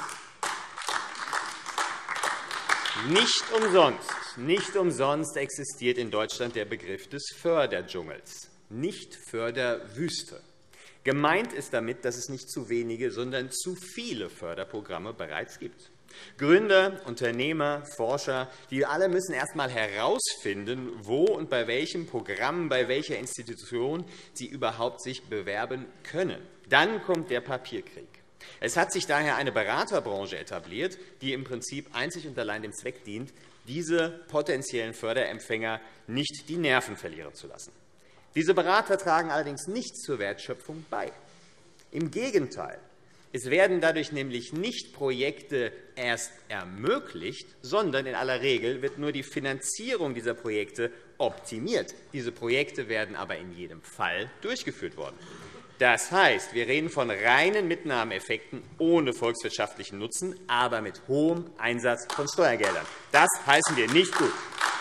Nicht umsonst existiert in Deutschland der Begriff des Förderdschungels, nicht Förderwüste. Gemeint ist damit, dass es nicht zu wenige, sondern zu viele Förderprogramme bereits gibt. Gründer, Unternehmer, Forscher, die alle müssen erst einmal herausfinden, wo und bei welchem Programm, bei welcher Institution sie überhaupt sich bewerben können. Dann kommt der Papierkrieg. Es hat sich daher eine Beraterbranche etabliert, die im Prinzip einzig und allein dem Zweck dient, diese potenziellen Förderempfänger nicht die Nerven verlieren zu lassen. Diese Berater tragen allerdings nicht zur Wertschöpfung bei. Im Gegenteil. Es werden dadurch nämlich nicht Projekte erst ermöglicht, sondern in aller Regel wird nur die Finanzierung dieser Projekte optimiert. Diese Projekte werden aber in jedem Fall durchgeführt worden. Das heißt, wir reden von reinen Mitnahmeeffekten ohne volkswirtschaftlichen Nutzen, aber mit hohem Einsatz von Steuergeldern. Das heißen wir nicht gut.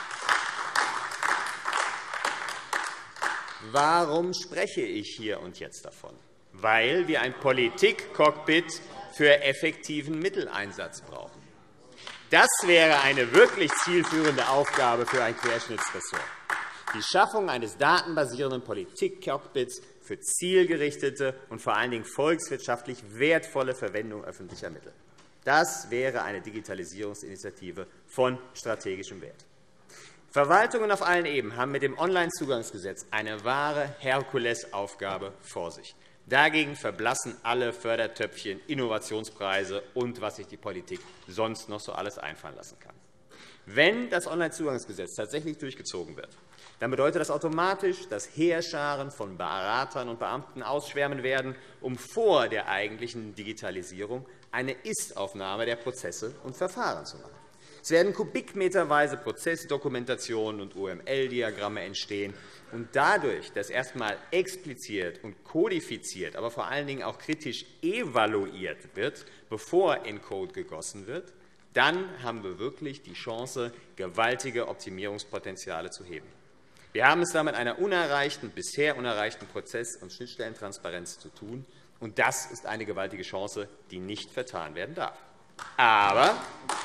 Warum spreche ich hier und jetzt davon? Weil wir ein Politikcockpit für effektiven Mitteleinsatz brauchen. Das wäre eine wirklich zielführende Aufgabe für ein Querschnittsressort. Die Schaffung eines datenbasierenden Politikcockpits für zielgerichtete und vor allen Dingen volkswirtschaftlich wertvolle Verwendung öffentlicher Mittel. Das wäre eine Digitalisierungsinitiative von strategischem Wert. Verwaltungen auf allen Ebenen haben mit dem Onlinezugangsgesetz eine wahre Herkulesaufgabe vor sich. Dagegen verblassen alle Fördertöpfchen, Innovationspreise und was sich die Politik sonst noch so alles einfallen lassen kann. Wenn das Onlinezugangsgesetz tatsächlich durchgezogen wird, dann bedeutet das automatisch, dass Heerscharen von Beratern und Beamten ausschwärmen werden, um vor der eigentlichen Digitalisierung eine Ist-Aufnahme der Prozesse und Verfahren zu machen. Es werden kubikmeterweise Prozessdokumentationen und UML-Diagramme entstehen. Und dadurch, dass erst einmal expliziert und kodifiziert, aber vor allen Dingen auch kritisch evaluiert wird, bevor in Code gegossen wird, dann haben wir wirklich die Chance, gewaltige Optimierungspotenziale zu heben. Wir haben es da mit einer bisher unerreichten Prozess- und Schnittstellentransparenz zu tun. Und das ist eine gewaltige Chance, die nicht vertan werden darf. Aber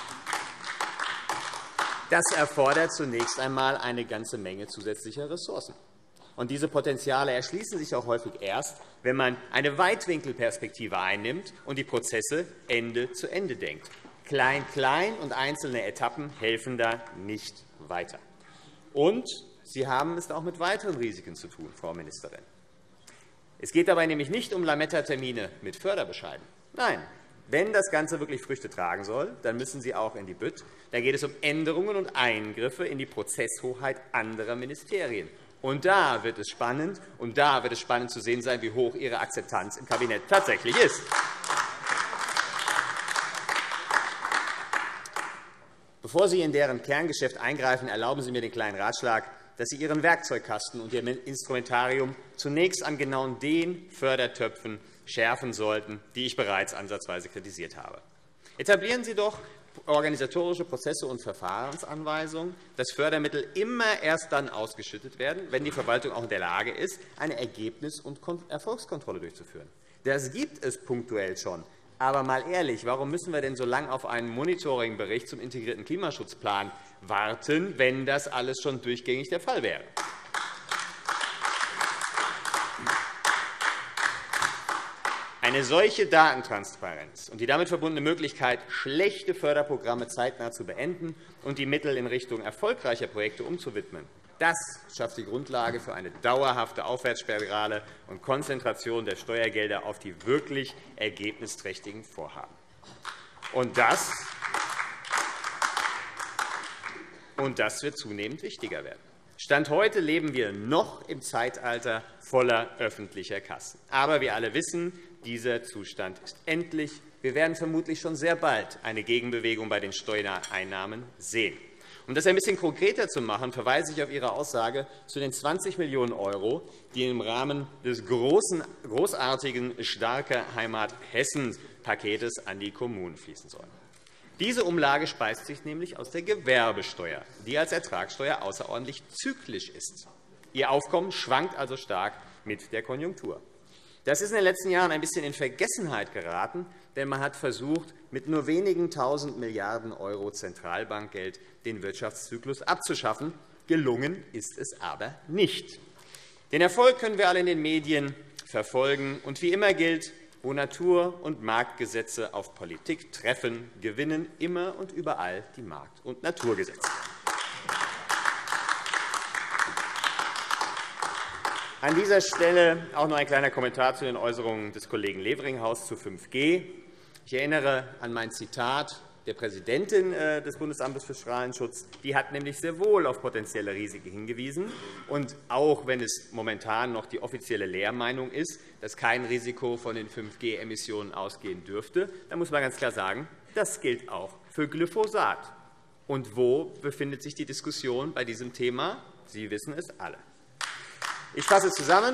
das erfordert zunächst einmal eine ganze Menge zusätzlicher Ressourcen. Und diese Potenziale erschließen sich auch häufig erst, wenn man eine Weitwinkelperspektive einnimmt und die Prozesse Ende zu Ende denkt. Klein, klein und einzelne Etappen helfen da nicht weiter. Und Sie haben es auch mit weiteren Risiken zu tun, Frau Ministerin. Es geht dabei nämlich nicht um Lametta-Termine mit Förderbescheiden. Nein. Wenn das Ganze wirklich Früchte tragen soll, dann müssen Sie auch in die Bütt. Da geht es um Änderungen und Eingriffe in die Prozesshoheit anderer Ministerien. Und da wird es spannend, zu sehen sein, wie hoch Ihre Akzeptanz im Kabinett tatsächlich ist. Bevor Sie in deren Kerngeschäft eingreifen, erlauben Sie mir den kleinen Ratschlag, dass Sie Ihren Werkzeugkasten und Ihr Instrumentarium zunächst an genau den Fördertöpfen schärfen sollten, die ich bereits ansatzweise kritisiert habe. Etablieren Sie doch organisatorische Prozesse und Verfahrensanweisungen, dass Fördermittel immer erst dann ausgeschüttet werden, wenn die Verwaltung auch in der Lage ist, eine Ergebnis- und Erfolgskontrolle durchzuführen. Das gibt es punktuell schon. Aber mal ehrlich, warum müssen wir denn so lange auf einen Monitoringbericht zum integrierten Klimaschutzplan warten, wenn das alles schon durchgängig der Fall wäre? Eine solche Datentransparenz und die damit verbundene Möglichkeit, schlechte Förderprogramme zeitnah zu beenden und die Mittel in Richtung erfolgreicher Projekte umzuwidmen, das schafft die Grundlage für eine dauerhafte Aufwärtsspirale und Konzentration der Steuergelder auf die wirklich ergebnisträchtigen Vorhaben. Und das wird zunehmend wichtiger werden. Stand heute leben wir noch im Zeitalter voller öffentlicher Kassen. Aber wir alle wissen, dieser Zustand ist endlich. Wir werden vermutlich schon sehr bald eine Gegenbewegung bei den Steuereinnahmen sehen. Um das ein bisschen konkreter zu machen, verweise ich auf Ihre Aussage zu den 20 Millionen €, die im Rahmen des großartigen Starke Heimat Hessen-Paketes an die Kommunen fließen sollen. Diese Umlage speist sich nämlich aus der Gewerbesteuer, die als Ertragssteuer außerordentlich zyklisch ist. Ihr Aufkommen schwankt also stark mit der Konjunktur. Das ist in den letzten Jahren ein bisschen in Vergessenheit geraten, denn man hat versucht, mit nur wenigen Tausend Milliarden € Zentralbankgeld den Wirtschaftszyklus abzuschaffen. Gelungen ist es aber nicht. Den Erfolg können wir alle in den Medien verfolgen. Und wie immer gilt, wo Natur- und Marktgesetze auf Politik treffen, gewinnen immer und überall die Markt- und Naturgesetze. An dieser Stelle auch noch ein kleiner Kommentar zu den Äußerungen des Kollegen Leveringhaus zu 5G. Ich erinnere an mein Zitat der Präsidentin des Bundesamtes für Strahlenschutz. Die hat nämlich sehr wohl auf potenzielle Risiken hingewiesen. Und auch wenn es momentan noch die offizielle Lehrmeinung ist, dass kein Risiko von den 5G-Emissionen ausgehen dürfte, dann muss man ganz klar sagen, das gilt auch für Glyphosat. Und wo befindet sich die Diskussion bei diesem Thema? Sie wissen es alle. Ich fasse zusammen.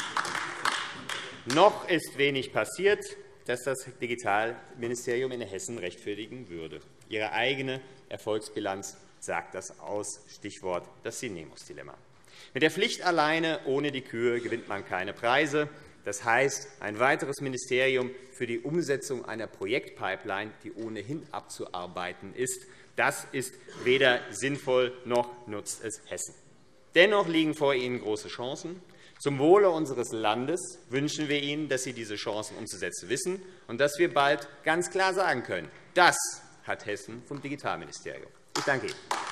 Noch ist wenig passiert, dass das Digitalministerium in Hessen rechtfertigen würde. Ihre eigene Erfolgsbilanz sagt das aus. Stichwort das Sinemus-Dilemma. Mit der Pflicht alleine ohne die Kühe gewinnt man keine Preise. Das heißt, ein weiteres Ministerium für die Umsetzung einer Projektpipeline, die ohnehin abzuarbeiten ist, das ist weder sinnvoll noch nutzt es Hessen. Dennoch liegen vor Ihnen große Chancen. Zum Wohle unseres Landes wünschen wir Ihnen, dass Sie diese Chancen umzusetzen wissen und dass wir bald ganz klar sagen können, das hat Hessen vom Digitalministerium. Ich danke Ihnen.